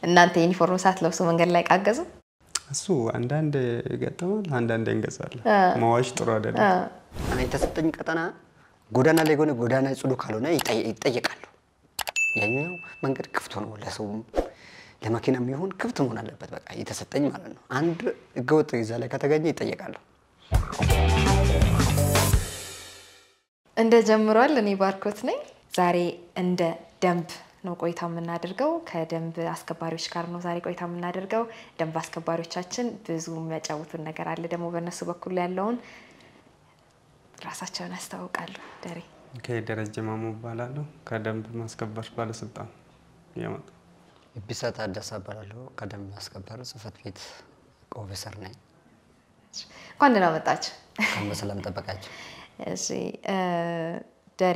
እናንተ ዩኒፎርም ሳትለብሱ መንገድ ላይ ቃገዙ እሱ አንዳንድ ይገጠማል አንዳንድ እንገዛለን ማዋሽ ጥሩ አይደለም እኔ ተሰጠኝ ቀጠና ጎዳና ላይ ሆነ ጎዳና ጽዱ ካልሆነ ይጠየቃሉ ያኛው መንገድ ክፍት ሆኖ ለሰው ለማኪናም ይሁን ክፍት መሆን አለበት በቃ የተሰጠኝ ማለት ነው አንድ ህገወጥ ይዛ ላይ ከተገኘ ይጠየቃሉ እንደ ጀምሯል እኔ ባርኮት ነኝ ዛሬ እንደ ደንብ ነው ቆይታ የምናደርገው ከደንብ አስከባሪዎች ጋር ነው ዛሬ ቆይታ የምናደርገው ደንብ አስከባሪዎቻችን ብዙ የሚያጫውቱን ነገር አለ ደግሞ በእነሱ በኩል ያለውን ራሳቸውን ያስተዋውቃሉ ደሬ ከደረጀ ማሙ ባላለው ከደንብ ማስከበር ባለስልጣን ያመጣ ቢሳታ አዳሳ ባላለው ከደንብ ማስከበር ጽፈት ቤት ኦፊሰር ነኝ እንኳን ደህና መጣችሁ ከመሰላም ተጠበቃችሁ እሺ ደሬ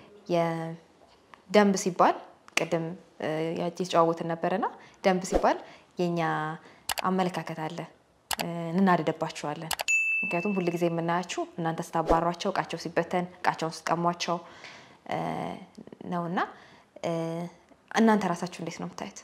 የደንብ ሲባል ቀደም ያጫወትን ነበርና ደንብ ሲባል የኛ አመለካከት አለ እናደደባችኋለን ምክንያቱም ሁሉ ጊዜ የምናያችሁ እናንተ ስታባሯቸው ቃቸው ሲበተን ቃቸውን ስቀሟቸው ነውና እናንተ ራሳችሁ እንዴት ነው የምታዩት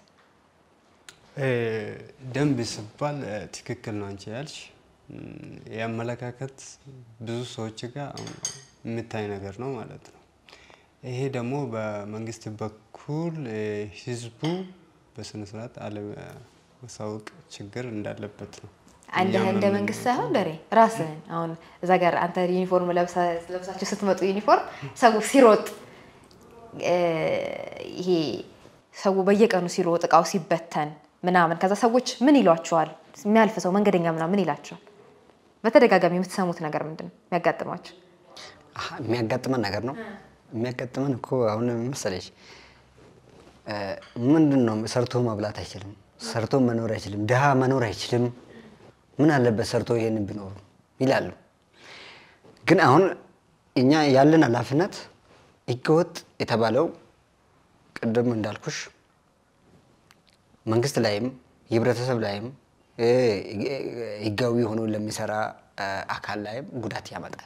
ደንብ ሲባል ትክክል ነው አንቺ ያልሽ ያመለካከት ብዙ ሰዎች ጋር የምታይ ነገር ነው ማለት ነው ይሄ ደግሞ በመንግስት በኩል ህዝቡ በስነ ስርዓት አለ ወሳውቅ ችግር እንዳለበት ነው አንተ እንደ መንግስት ሳይሆን ደሬ ራስህን አሁን እዛ ጋር አንተ ዩኒፎርም ለብሳችሁ ስትመጡ ዩኒፎርም ሰው ሲሮጥ ይሄ ሰው በየቀኑ ሲሮጥ ቃው ሲበተን ምናምን ከዛ ሰዎች ምን ይሏቸዋል የሚያልፍ ሰው መንገደኛ ምናምን ምን ይላቸዋል በተደጋጋሚ የምትሰሙት ነገር ምንድነው የሚያጋጥማችሁ የሚያጋጥመን ነገር ነው የሚያጋጥመን እኮ አሁን መሰለሽ ምንድነው ሰርቶ መብላት አይችልም ሰርቶ መኖር አይችልም ደሃ መኖር አይችልም ምን አለበት ሰርቶ ይሄንን ቢኖር ይላሉ ግን አሁን እኛ ያለን አላፍነት ይገወጥ የተባለው ቀደም እንዳልኩሽ መንግስት ላይም የህብረተሰብ ላይም ይጋዊ ሆኖ ለሚሰራ አካል ላይም ጉዳት ያመጣል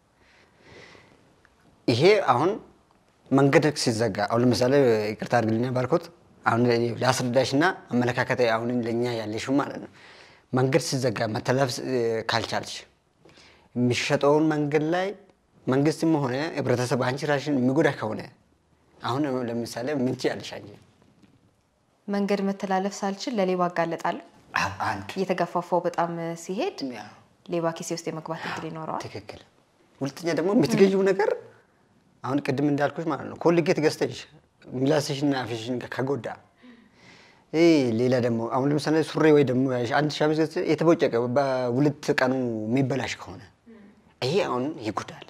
ይሄ አሁን መንገድ ሲዘጋ አሁን ለምሳሌ ይቅርታ አድርግልኝ ባርኮት አሁን ላስረዳሽና አመለካከቴ አሁን ለኛ ያለሽው ማለት ነው መንገድ ሲዘጋ መተላለፍ ካልቻልሽ የሚሸጠውን መንገድ ላይ መንግስትም ሆነ ህብረተሰብ አንቺ ራስሽን የሚጎዳ ከሆነ አሁን ለምሳሌ ምን ትያለሽ አንቺ መንገድ መተላለፍ ሳልችል ለሌባ አጋለጣለሁ አንድ እየተገፋፋው በጣም ሲሄድ ሌባ ኪሴ ውስጥ የመግባት እድል ይኖረዋል ትክክል ሁለተኛ ደግሞ የምትገዢው ነገር አሁን ቅድም እንዳልኩሽ ማለት ነው ኮልጌት ገዝተሽ ምላስሽና አፍሽን ከጎዳ ሌላ ደግሞ አሁን ለምሳሌ ሱሪ ወይ ደግሞ አንድ ሻሚዝ የተቦጨቀ በሁለት ቀኑ የሚበላሽ ከሆነ ይሄ አሁን ይጎዳል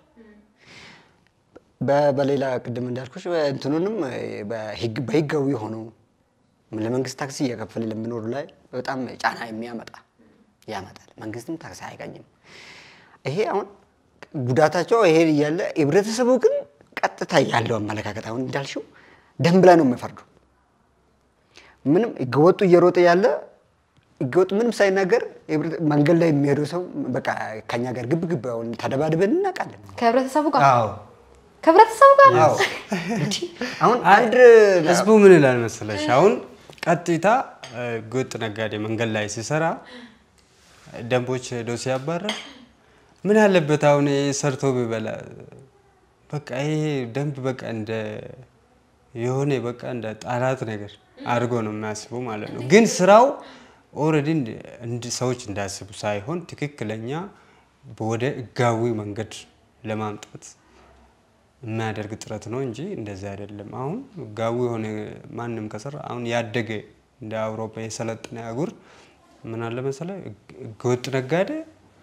በሌላ ቅድም እንዳልኩሽ እንትኑንም በህጋዊ ሆኖ ለመንግስት ታክሲ እየከፈለ ለሚኖር ላይ በጣም ጫና ያመጣል መንግስትም ታክሲ አይጋኝም ይሄ አሁን ጉዳታቸው ይሄ ያለ ህብረተሰቡ ግን ቀጥታ ያለው አመለካከት አሁን እንዳልሽው ደንብ ላይ ነው የሚፈርደው ምንም ይገወጡ እየሮጠ ያለ ይገወጡ ምንም ሳይናገር መንገድ ላይ የሚሄደው ሰው በቃ ከኛ ጋር ግብግብ አሁን ተደባድበን እናቃለን ከህብረተሰቡ ጋር አዎ ከህብረተሰቡ ጋር አዎ አሁን አንድ ህዝቡ ምን ይላል መሰለሽ አሁን ቀጥታ ጎጥ ነጋዴ መንገድ ላይ ሲሰራ ደንቦች ዶሲ ያባራ ምን አለበት አሁን ሰርቶ ቢበላ በቃ ይሄ ደንብ በቃ እንደ የሆነ በቃ እንደ ጣላት ነገር አድርጎ ነው የሚያስበው ማለት ነው ግን ስራው ኦሬዲ እንደ ሰዎች እንዳስቡ ሳይሆን ትክክለኛ ወደ ህጋዊ መንገድ ለማምጣት የሚያደርግ ጥረት ነው እንጂ እንደዛ አይደለም አሁን ህጋዊ ሆነ ማንንም ከሰራ አሁን ያደገ እንደ አውሮፓ የሰለጠነ አገር ምን አለ መሰለ ጎጥ ነጋዴ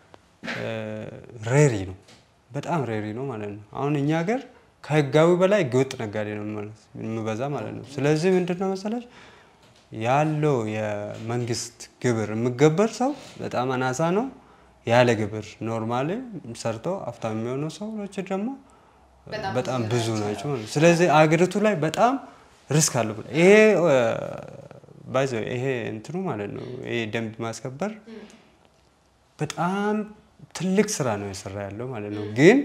ሬሪ ነው በጣም ሬሪ ነው ማለት ነው አሁን እኛ ሀገር ከህጋዊ በላይ ጎጥ ነጋዴ ነው ማለት የሚበዛ ማለት ነው ስለዚህ ምንድነው መሰለሽ ያለው የመንግስት ግብር የሚገበር ሰው በጣም አናሳ ነው ያለ ግብር ኖርማሊ ሰርቶ አፍታም የሚሆነው ሰዎች ደግሞ በጣም ብዙ ናቸው ስለዚህ አገሪቱ ላይ በጣም ሪስክ አለው ይሄ ባይዘው ይሄ እንትኑ ማለት ነው ይሄ ደንብ ማስከበር በጣም ትልቅ ስራ ነው የሰራ ያለው ማለት ነው ግን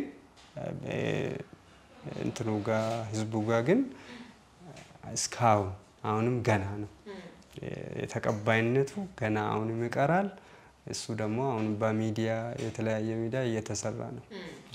እንትኑ ጋር ህዝቡ ጋር ግን እስካው አሁንም ገና ነው የተቀባይነቱ ገና አሁንም ይቀራል። እሱ ደግሞ አሁን በሚዲያ የተለያየ ሚዲያ እየተሰራ ነው።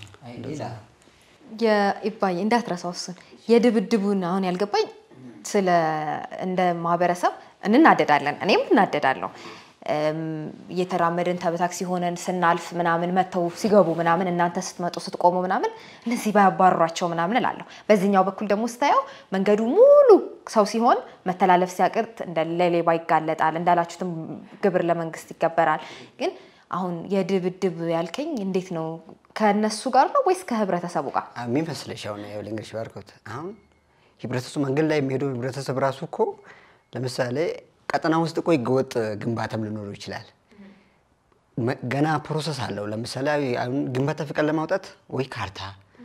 የኢባይ እንዳትረሳው እሱን የድብድቡን አሁን ያልገባኝ ስለ እንደ ማህበረሰብ እንናደዳለን እኔም እናደዳለሁ እየተራመደን ተበታክሲ ሆነን ስናልፍ ምናምን መተው ሲገቡ ምናምን እናንተ ስትመጡ ስትቆሙ ምናምን እነዚህ ባያባሯቸው ምናምን እላለሁ በዚህኛው በኩል ደግሞ ስታየው መንገዱ ሙሉ ሰው ሲሆን መተላለፍ ሲያቅት እንደ ለሌባ ይጋለጣል እንዳላችሁትም ግብር ለመንግስት ይገበራል ግን አሁን የድብድብ ያልከኝ እንዴት ነው ከነሱ ጋር ነው ወይስ ከህብረተሰቡ ጋር ምን መስለሽ አሁን ያው ለእንግሊዝ ባርኮት አሁን ህብረተሰቡ መንገድ ላይ የሚሄደው ህብረተሰብ ራሱ እኮ ለምሳሌ ቀጠና ውስጥ ቆይ ገወጥ ግንባታም ሊኖር ይችላል ገና ፕሮሰስ አለው ለምሳሌ አሁን ግንባታ ፍቃድ ለማውጣት ወይ ካርታ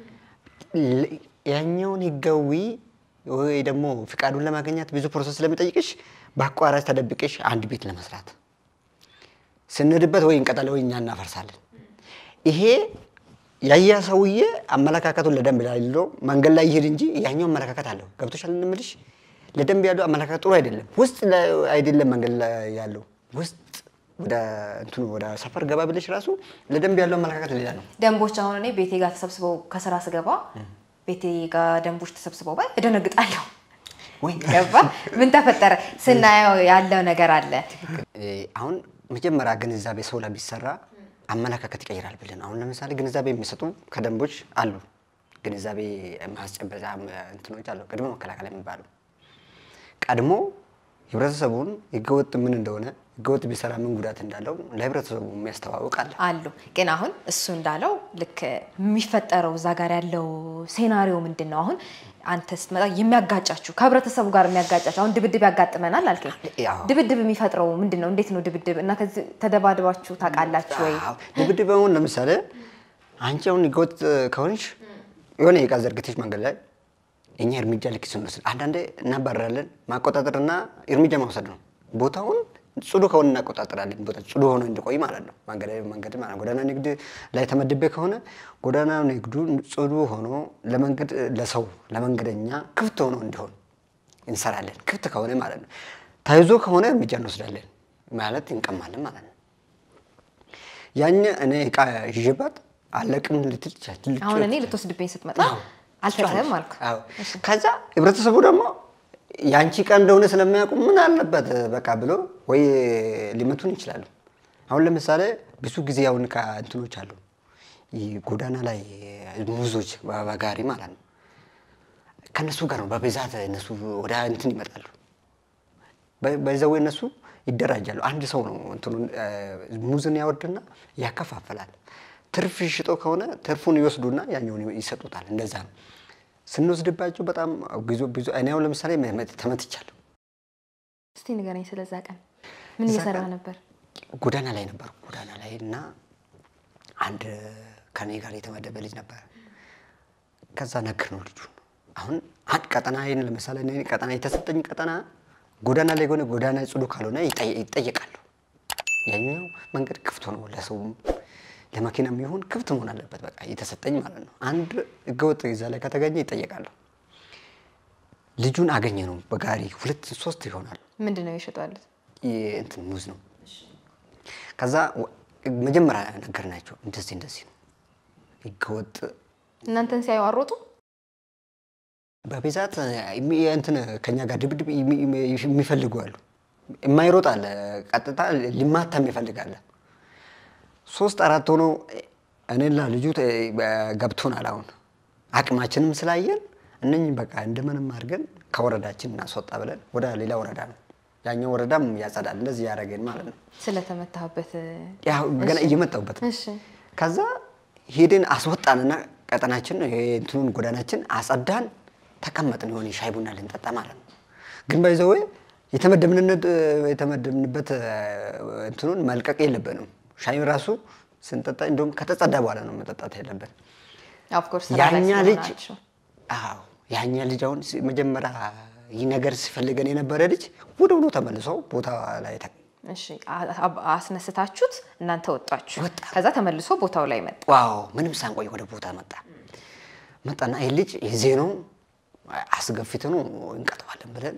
ያኛውን ይገዊ ወይ ደግሞ ፍቃዱን ለማግኘት ብዙ ፕሮሰስ ስለሚጠይቅሽ ባቋራጭ ተደብቀሽ አንድ ቤት ለመስራት ስንድበት ወይ እንቀጣለን ወይ እኛ እናፈርሳለን ይሄ ያያ ሰውዬ አመለካከቱን ለደንብ ያለው መንገድ ላይ ይሄድ እንጂ ያኛው አመለካከት አለው ገብቶሻል እንምልሽ ለደንብ ያለው አመለካከት ጥሩ አይደለም ውስጥ አይደለም መንገድ ላይ ያለው ውስጥ ወደ እንትኑ ወደ ሰፈር ገባ ብለሽ ራሱ ለደንብ ያለው አመለካከት ሌላ ነው ደንቦች አሁን እኔ ቤቴ ጋር ተሰብስበው ከስራ ስገባ ቤቴ ጋር ደንቦች ተሰብስበው ባይ እደነግጣለሁ ወይ ገባ ምን ተፈጠረ ስናየው ያለው ነገር አለ አሁን መጀመሪያ ግንዛቤ ሰው ላይ ቢሰራ አመለካከት ይቀይራል ብለን አሁን ለምሳሌ ግንዛቤ የሚሰጡ ከደንቦች አሉ ግንዛቤ ማስጨበጫ እንትኖች አሉ ቀድሞ መከላከል የሚባሉ ቀድሞ ህብረተሰቡን ይገወጥ ምን እንደሆነ ይገወጥ ቢሰራ ምን ጉዳት እንዳለው ለህብረተሰቡ የሚያስተዋውቃል አሉ ግን አሁን እሱ እንዳለው ልክ የሚፈጠረው እዛ ጋር ያለው ሴናሪዮ ምንድነው አሁን አንተስ መጣ የሚያጋጫችሁ ከህብረተሰቡ ጋር የሚያጋጫችሁ አሁን ድብድብ ያጋጥመናል አልከኝ ድብድብ የሚፈጥረው ምንድነው እንዴት ነው ድብድብ እና ከዚህ ተደባድባችሁ ታቃላችሁ ወይ ድብድብውን ለምሳሌ አንቺ አሁን ይገወጥ ከሆንሽ የሆነ የቃዘርግትሽ መንገድ ላይ እኛ እርምጃ ልክ ስንወስድ አንዳንዴ እናባራለን ማቆጣጠርና እርምጃ መውሰድ ነው ቦታውን ጽዱ ከሆነ እናቆጣጠራለን ቦታው ጽዱ ሆኖ እንዲቆይ ማለት ነው መንገድ ማለት ጎዳና ንግድ ላይ ተመድበ ከሆነ ጎዳና ንግዱ ጽዱ ሆኖ ለመንገድ ለሰው ለመንገደኛ ክፍት ሆኖ እንዲሆን እንሰራለን ክፍት ከሆነ ማለት ነው ታይዞ ከሆነ እርምጃ እንወስዳለን ማለት እንቀማለን ማለት ነው ያኛ እኔ ቃ ይጀባት አለቅም ልትልቻት አሁን እኔ ልትወስድብኝ ስትመጣ አልተሰማም አልኩ አዎ ከዛ ህብረተሰቡ ደግሞ ያንቺ ቀን እንደሆነ ስለማያውቁ ምን አለበት በቃ ብሎ ወይ ሊመቱን ይችላሉ አሁን ለምሳሌ ብዙ ጊዜ አሁን ከእንትኖች አሉ ጎዳና ላይ ሙዞች በጋሪ ማለት ነው ከነሱ ጋር ነው በብዛት እነሱ ወደ እንትን ይመጣሉ በዛው እነሱ ይደራጃሉ አንድ ሰው ነው እንትኑን ሙዝን ያወርድና ያከፋፈላል ትርፍ ሽጦ ከሆነ ትርፉን ይወስዱና ያኛውን ይሰጡታል እንደዛ ነው ስንወስድባቸው በጣም ብዙ አይናው ለምሳሌ ተመትቻለሁ እስቲ ንገረኝ ስለዛ ቀን ምን እየሰራ ነበር ጎዳና ላይ ነበር ጎዳና ላይ እና አንድ ከኔ ጋር የተመደበ ልጅ ነበር ከዛ ነገር ነው ልጁ አሁን አንድ ቀጠና ይሄን ለምሳሌ እኔ ቀጠና የተሰጠኝ ቀጠና ጎዳና ላይ ሆነ ጎዳና ጽዱ ካልሆነ ይጠየቃሉ ያኛው መንገድ ክፍት ሆኖ ለሰው ለማኪናም ይሁን ክፍት መሆን አለበት በቃ የተሰጠኝ ማለት ነው አንድ ገወጥ ይዛ ላይ ከተገኘ ይጠየቃሉ ልጁን አገኘ ነው በጋሪ 2 3 ይሆናል ምንድነው ይሸጣል እንትን ሙዝ ነው ከዛ መጀመሪያ ነገርናቸው እንደዚህ ነው ይገወጥ እናንተን ሲያዩ አሮጡ በብዛት እንትን ከኛ ጋር ድብድብ የሚፈልጉ አሉ የማይሮጥ አለ ቀጥታ ሊማታም ይፈልጋል 3-4 ሆኖ እኔና ልጁ ገብቶናል አሁን አቅማችንም ስላየን እነኝ በቃ እንደምንም አድርገን ከወረዳችን እናስወጣ ብለን ወደ ሌላ ወረዳ ነው ያኛው ወረዳም ያጸዳል እንደዚህ ያረጋን ማለት ነው ስለተመታበት ያው ገና እየመጣውበት እሺ ከዛ ሄደን አስወጣንና ቀጠናችን እንትኑን ጎዳናችን አጸዳን ተቀመጥን የሆነ ሻይ ቡና ልንጠጣ ማለት ነው ግን ባይዘው የተመደብንበት እንትኑን መልቀቅ የለብንም ሻይ ራሱ ስንጠጣ እንደውም ከተጸዳ በኋላ ነው መጠጣት ያለበት ኦፍ ኮርስ ያኛ ልጅ አዎ ያኛ ልጅ አሁን መጀመሪያ ይህ ነገር ሲፈልገን የነበረ ልጅ ወደው ተመልሶ ቦታ ላይ እሺ አስነስታችሁት እናንተ ወጣችሁ ከዛ ተመልሶ ቦታው ላይ መጣ ዋው ምንም ሳንቆይ ወደ ቦታ መጣና ይሄ ልጅ የዜናው አስገፍተኑ እንቀጣዋለን ብለን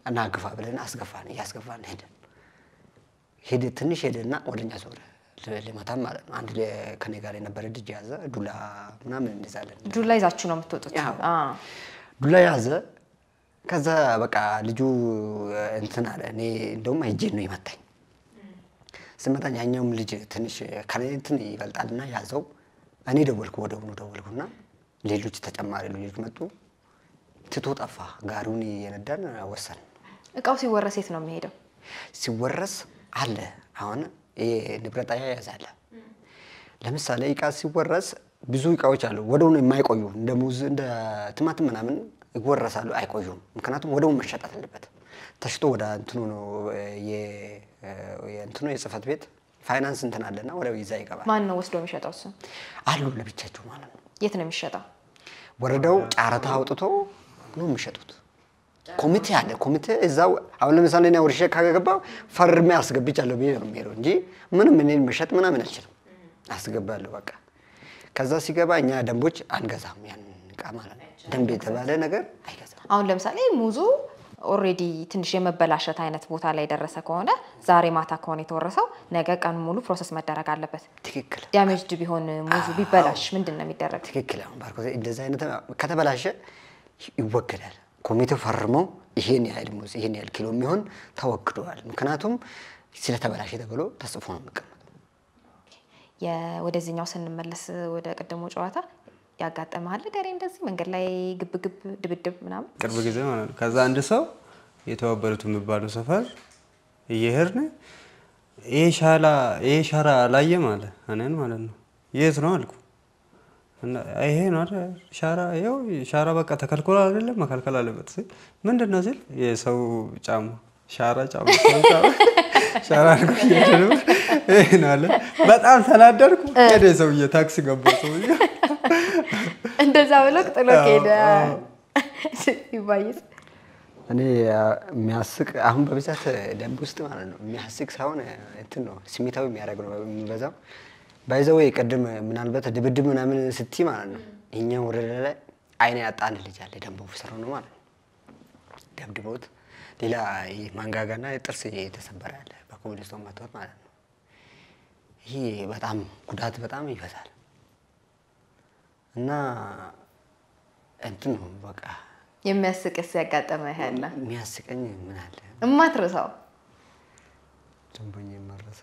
እና ግፋ ብለን አስገፋን እያስገፋን ሄደ ትንሽ ሄደና ወደኛ ዞረ ለማታም ማለት ነው አንድ ከኔ ጋር የነበረ ልጅ ያዘ ዱላ ምናምን እንደዛለን ዱላ ይዛችሁ ነው የምትወጡት ዱላ ያዘ ከዛ በቃ ልጁ እንትን አለ እኔ እንደውም አይጄን ነው ይመታኝ ስመታኝ ያኛውም ልጅ ትንሽ ከኔ እንትን ይበልጣልና ያዘው እኔ ደወልኩና ሌሎች ተጨማሪ ልጆች መጡ ትቶ ጠፋ ጋሩን የነዳን ወሰን እቃው ሲወረስ የት ነው የሚሄደው ሲወረስ አለ አሁን ንብረት ያያዛለ ለምሳሌ እቃ ሲወረስ ብዙ እቃዎች አሉ ወደው ነው የማይቆዩ እንደ ሙዝ እንደ ቲማቲም ምናምን ይወረሳሉ አይቆዩም ምክንያቱም ወደው መሸጣት አለበት ተሽጦ ወደ እንትኑ ነው የእንትኑ የጽፈት ቤት ፋይናንስ እንትን አለና ወደው ይዛ ይገባል ማን ነው ወስዶ የሚሸጣው እሱ አሉ ለብቻቸው ማለት ነው የት ነው የሚሸጣው ወረዳው ጫራታ አውጥቶ ነው የሚሸጡት ኮሚቴ አለ ኮሚቴ እዛው አሁን ለምሳሌ ነው ወርሼ ካገባው ፈርሜ አስገብቻለሁ ብዬ ነው የሚሄደው እንጂ ምንም እኔን መሸጥ ምናምን አልችልም አስገባለሁ በቃ ከዛ ሲገባ እኛ ደንቦች አንገዛም ያን እቃ ማለት ነው ደንብ የተባለ ነገር አይገዛም አሁን ለምሳሌ ሙዙ ኦሬዲ ትንሽ የመበላሸት አይነት ቦታ ላይ ደረሰ ከሆነ ዛሬ ማታ ከሆነ የተወረሰው ነገ ቀን ሙሉ ፕሮሰስ መደረግ አለበት ትክክል ዳሜጅድ ቢሆን ሙዙ ቢበላሽ ምንድነው የሚደረግ ትክክል አሁን ባርኮ እንደዛ አይነት ከተበላሸ ይወገዳል ኮሚቴው ፈርሞ ይሄን ያህል ሙዝ ይሄን ያህል ኪሎ የሚሆን ተወግዷል ምክንያቱም ስለተበላሸ ተብሎ ተጽፎ ነው የሚቀመጠው ወደዚህኛው ስንመለስ ወደ ቀደሙ ጨዋታ ያጋጠማል ገሬ እንደዚህ መንገድ ላይ ግብግብ ድብድብ ምናምን ቅርብ ጊዜ ማለት ነው ከዛ አንድ ሰው የተዋበሩት የሚባለው ሰፈር እየሄድን ይሄ ሻራ ላየ ማለት እኔን ማለት ነው የት ነው አልኩ እና ይሄ ነው ሻራ በቃ ተከልክሏል አይደለም መከልከል አለበት ምንድነው ሲል የሰው ጫማ ሻራ አልኩ ይሄ ነው አለ በጣም ተናደርኩ ሄደ ሰውዬ ታክሲ ገባ ሰውዬ እንደዛ ብሎ ጥሎ ሄደ ይባይስ እኔ የሚያስቅ አሁን በብዛት ደንብ ውስጥ ማለት ነው የሚያስቅ ሳይሆን እንትን ነው ስሜታዊ የሚያደርግ ነው የሚበዛው ባይዘው ይቀድም ምናልባት ድብድብ ምናምን ስትይ ማለት ነው እኛው ወረዳ ላይ አይኔ ያጣን ልጅ አለ ደንብ ኦፊሰር ነው ማለት ነው ደብድቦት ሌላ ማንጋጋና ጥርስ የተሰበረ አለ በኮሚኒስቶን መጥቶት ማለት ነው ይሄ በጣም ጉዳት በጣም ይፈሳል እና እንትን ነው በቃ የሚያስቅስ ያጋጠመ ያለ የሚያስቀኝ ምን አለ እማትረሳው ደንበኛ የማረሳው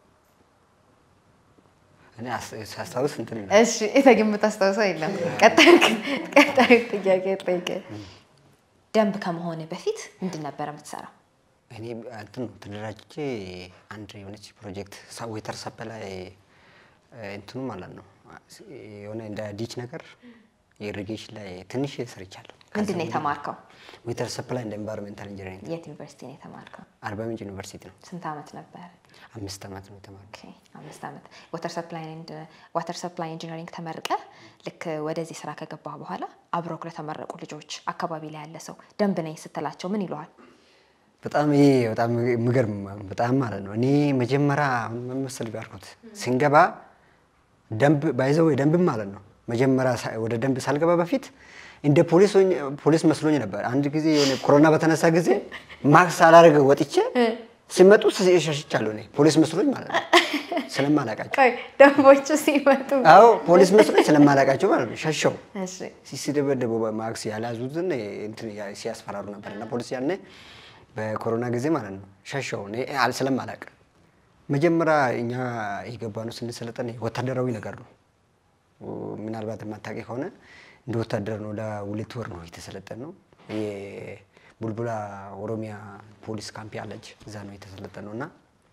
እኔ አስተውስ እንትን ነው እሺ እተግምት አስተውሰው የለም ቀጣይ ጥያቄ ጠይቄ ደንብ ከመሆነ በፊት ምንድን ነበር የምትሰራው እኔ እንትን ነው ተደራጅቼ አንድ የሆነች ፕሮጀክት ዌተር ሰፕላይ እንትኑ ማለት ነው የሆነ እንደ ዲች ነገር ኢሪጌሽን ላይ ትንሽ ሰርቻለሁ ምንድን ነው የተማርከው ዌተር ሰፕላይ እንደ ኢንቫይሮንመንታል ኢንጂነሪንግ የት ዩኒቨርሲቲ ነው የተማርከው አርባ ምንጭ ዩኒቨርሲቲ ነው ስንት አመት ነበር 5 አመት ነው የተማርከው 5 አመት ዋተር ሰፕላይ ኢንጂነሪንግ ተመርቀ ልክ ወደዚህ ስራ ከገባ በኋላ አብሮክ ለተመረቁ ልጆች አካባቢ ላይ ያለ ሰው ደንብ ነኝ ስትላቸው ምን ይሏል በጣም ምገርም በጣም ማለት ነው እኔ መጀመሪያ መመሰል ቢያርኩት ሲንገባ ደንብ ባይዘው ደንብ ማለት ነው መጀመሪያ ወደ ደንብ ሳልገባ በፊት እንደ ፖሊስ መስሎኝ ነበር አንድ ጊዜ የሆነ ኮሮና በተነሳ ጊዜ ማክስ አላረገ ወጥቼ ሲመጡ ሸሽቻለሁ እኔ ፖሊስ መስሎኝ ማለት ነው ስለማላቃቸው ደንቦቹ ሲመጡ አዎ ፖሊስ መስሎኝ ስለማላቃቸው ማለት ነው ሸሽው እሺ ሲደበደቡ ማክስ ያላዙትን እንትን ሲያስፈራሩ ነበርና ፖሊስ ያኔ በኮሮና ጊዜ ማለት ነው ሸሽው እኔ ስለማላቅ መጀመሪያ እኛ የገባነው ስንሰለጠን ወታደራዊ ነገር ነው ምናልባት ማታቂ ሆነ እንደ ወታደር ነው ለሁለት ወር ነው የተሰለጠነው የቡልቡላ ኦሮሚያ ፖሊስ ካምፕ ያለች እዛ ነው የተሰለጠነውና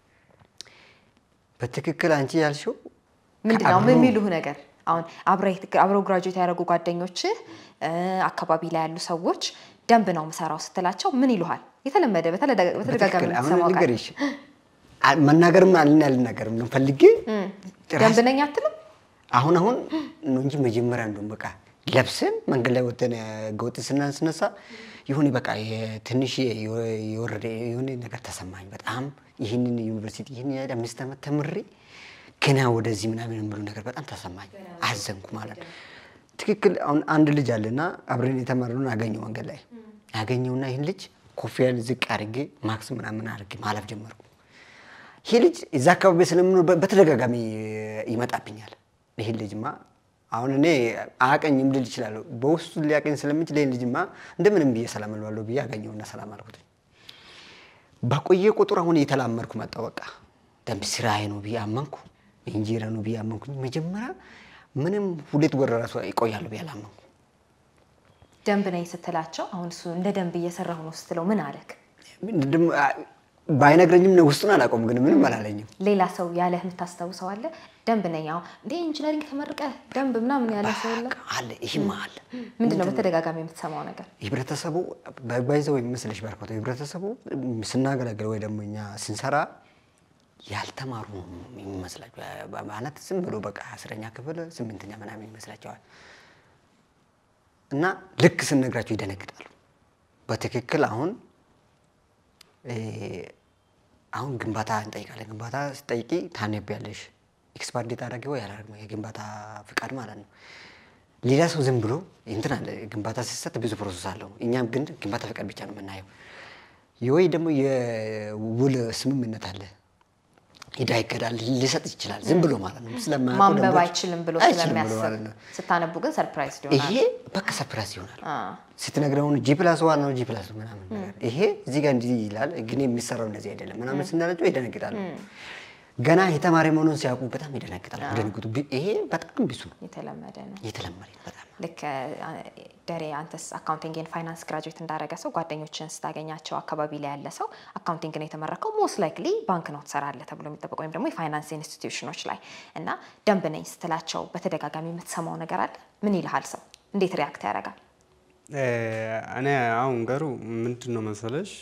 በትክክል አንቺ ያልሽው ምንድነው ምን የሚሉህ ነገር አሁን አብረው ግራጁዌት ያደረጉ ጓደኞች አካባቢ ላይ ያሉ ሰዎች ደንብ ነው መሰራው ስትላቸው ምን ይሉሃል የተለመደ በተደጋጋሚ ሰማው ነገርሽ መናገርም አልናገርም ነው ፈልጌ ደንብ ነኝ አትልም አሁን ነው እንጂ መጀመሪያ እንደው በቃ ለብሰን መንገድ ላይ ወጥተን ጎጥ ስናነሳ ይሁን በቃ ትንሽ የወረደ የሆነ ነገር ተሰማኝ በጣም ይሄንን ዩኒቨርሲቲ ይሄን ያለ 5 አመት ተምሬ ገና ወደዚህ ምናምን የሚሉ ነገር በጣም ተሰማኝ አዘንኩ ማለት ትክክል አሁን አንድ ልጅ አለና አብረን የተማርነው አገኘው መንገድ ላይ ያገኘውና ይሄን ልጅ ኮፊያን ዝቅ አድርጌ ማክስ ምናምን አድርጌ ማለፍ ጀመርኩ። ይሄ ልጅ እዛ አካባቢ ስለምኖር በተደጋጋሚ ይመጣብኛል። ይሄ ልጅማ አሁን እኔ አያቀኝም ልል እችላለሁ። በውስጡ ሊያቀኝ ስለሚችል ይሄን ልጅማ እንደምንም ብዬ ሰላም እለዋለሁ ብዬ አገኘውና ሰላም አልኩት። በቆየ ቁጥር አሁን እየተላመድኩ መጣሁ። በቃ ደንብ ስራዬ ነው ብዬ አመንኩ። እንጀራ ነው ብዬ አመንኩ። መጀመሪያ ምንም ሁለት ወር ራሱ ይቆያሉ ብዬ አላመንኩ። ደንብ ነኝ ስትላቸው አሁን እሱ እንደ ደንብ እየሰራሁ ነው ስትለው ምን አለክ? ባይነግረኝም ነው ውስጡን አላውቀውም፣ ግን ምንም አላለኝም። ሌላ ሰው ያለህ የምታስተውሰው አለ? ደንብ ነኝ አሁን እንደ ኢንጂነሪንግ ተመርቀ ደንብ ምናምን ያለ ሰው አለ? ይሄማ አለ። ምንድነው በተደጋጋሚ የምትሰማው ነገር? ህብረተሰቡ ባይዘው የሚመስልሽ ባርኮት ህብረተሰቡ ስናገለግል ወይ ደግሞ እኛ ስንሰራ ያልተማሩ የሚመስላቸው ማለት ዝም ብሎ በቃ 10ኛ ክፍል 8ኛ ምናምን ይመስላቸዋል። እና ልክ ስንነግራቸው ይደነግጣሉ። በትክክል አሁን ግንባታ እንጠይቃለን። ግንባታ ስጠይቂ ታነቢያለሽ። ኤክስፓርት ዴት አደረገው ያላረገው የግንባታ ፍቃድ ማለት ነው። ሌላ ሰው ዝም ብሎ እንትን አለ። ግንባታ ሲሰጥ ብዙ ፕሮሰስ አለው። እኛም ግን ግንባታ ፍቃድ ብቻ ነው የምናየው። ወይ ደግሞ የውል ስምምነት አለ። ሄዳ ይከዳል ሊሰጥ ይችላል ዝም ብሎ ማለት ነው። ስለማያውቁ ማንበብ አይችልም ብሎ ስለሚያስብ ስታነቡ ግን ሰርፕራይዝ ይሆናል። ይሄ በቃ ሰርፕራይዝ ይሆናል። ስትነግረው G+1 ነው G+ ምናምን ነገር ይሄ እዚህ ጋር እንዲህ ይላል፣ ግን የሚሰራው እንደዚህ አይደለም ምናምን ስናለጨው ይደነግጣሉ። ገና የተማሪ መሆኑን ሲያውቁ በጣም ይደነግጣሉ። ይደነግጡ። ይሄ በጣም ቢሱ የተለመደ ነው። የተለመደ በጣም ልክ ደሬ አንተስ አካውንቲንግ ኤንድ ፋይናንስ ግራጁዌት እንዳረገ ሰው ጓደኞችን ስታገኛቸው አካባቢ ላይ ያለ ሰው አካውንቲንግ ነው የተመረከው ሞስት ላይክሊ ባንክ ነው ትሰራለህ ተብሎ የሚጠበቀው ወይም ደግሞ የፋይናንስ ኢንስቲትዩሽኖች ላይ እና ደንብ ነኝ ስትላቸው በተደጋጋሚ የምትሰማው ነገር አለ? ምን ይልሃል ሰው? እንዴት ሪያክት ያደርጋል? እኔ አሁን ገሩ ምንድነው መሰለሽ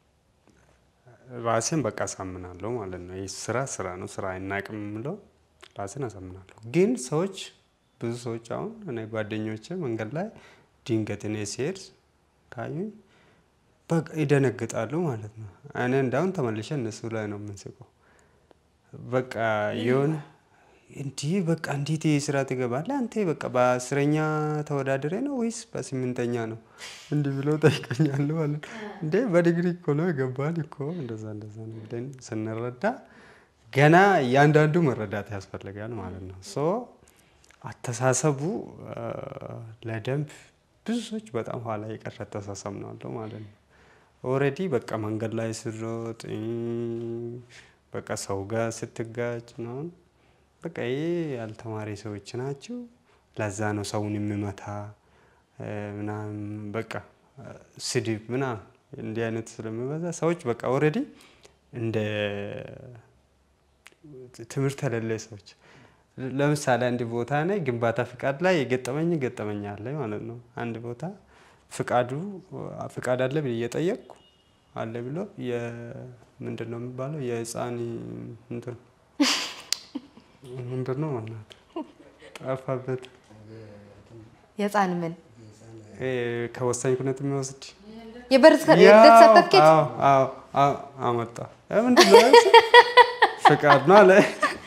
ራሴን በቃ አሳምናለሁ ማለት ነው። ይሄ ስራ ነው፣ ስራ አይናቅም ብለው ራሴን አሳምናለሁ። ግን ሰዎች ብዙ ሰዎች አሁን እኔ ጓደኞቼ መንገድ ላይ ድንገት እኔ ሲሄድ ካዩኝ በቃ ይደነግጣሉ ማለት ነው። እኔ እንዳውን ተመልሼ እነሱ ላይ ነው የምንስቀው። በቃ ይሁን እንዲህ በቃ እንዴት የስራ ትገባለህ አንተ በቃ በ10ኛ ተወዳድሬ ነው ወይስ በ8ኛ ነው እንዲህ ብሎ ጠይቀኛል ማለት እንዴ በዲግሪ እኮ ነው ገባል እኮ እንደዛ ነው ብለን ስንረዳ ገና ያንዳንዱ መረዳት ያስፈልጋል ማለት ነው። ሶ አተሳሰቡ ለደንብ ብዙ ሰዎች በጣም ኋላ የቀረ አተሳሰብ ነው አለው ማለት ነው። ኦሬዲ በቃ መንገድ ላይ ስሮጥ በቃ ሰው ጋር ስትጋጭ ነው በቃ ይሄ ያልተማሪ ሰዎች ናቸው ለዛ ነው ሰውን የሚመታ ምናምን በቃ ስድብ ምናምን እንዲህ አይነት ስለሚበዛ ሰዎች በቃ ኦሬዲ እንደ ትምህርት ያለለ ሰዎች ለምሳሌ አንድ ቦታ ላይ ግንባታ ፍቃድ ላይ የገጠመኝ አለ ማለት ነው። አንድ ቦታ ፍቃድ አለ ብዬ እየጠየቅኩ አለ ብሎ ምንድነው የሚባለው የህፃን ምንድነው ማለት ጠፋበት የህፃን ምን ከወሳኝ ኩነት የሚወስድ የበርዝ ሰርተፍኬት አመጣ ምንድነው ፍቃድ ነው አለ።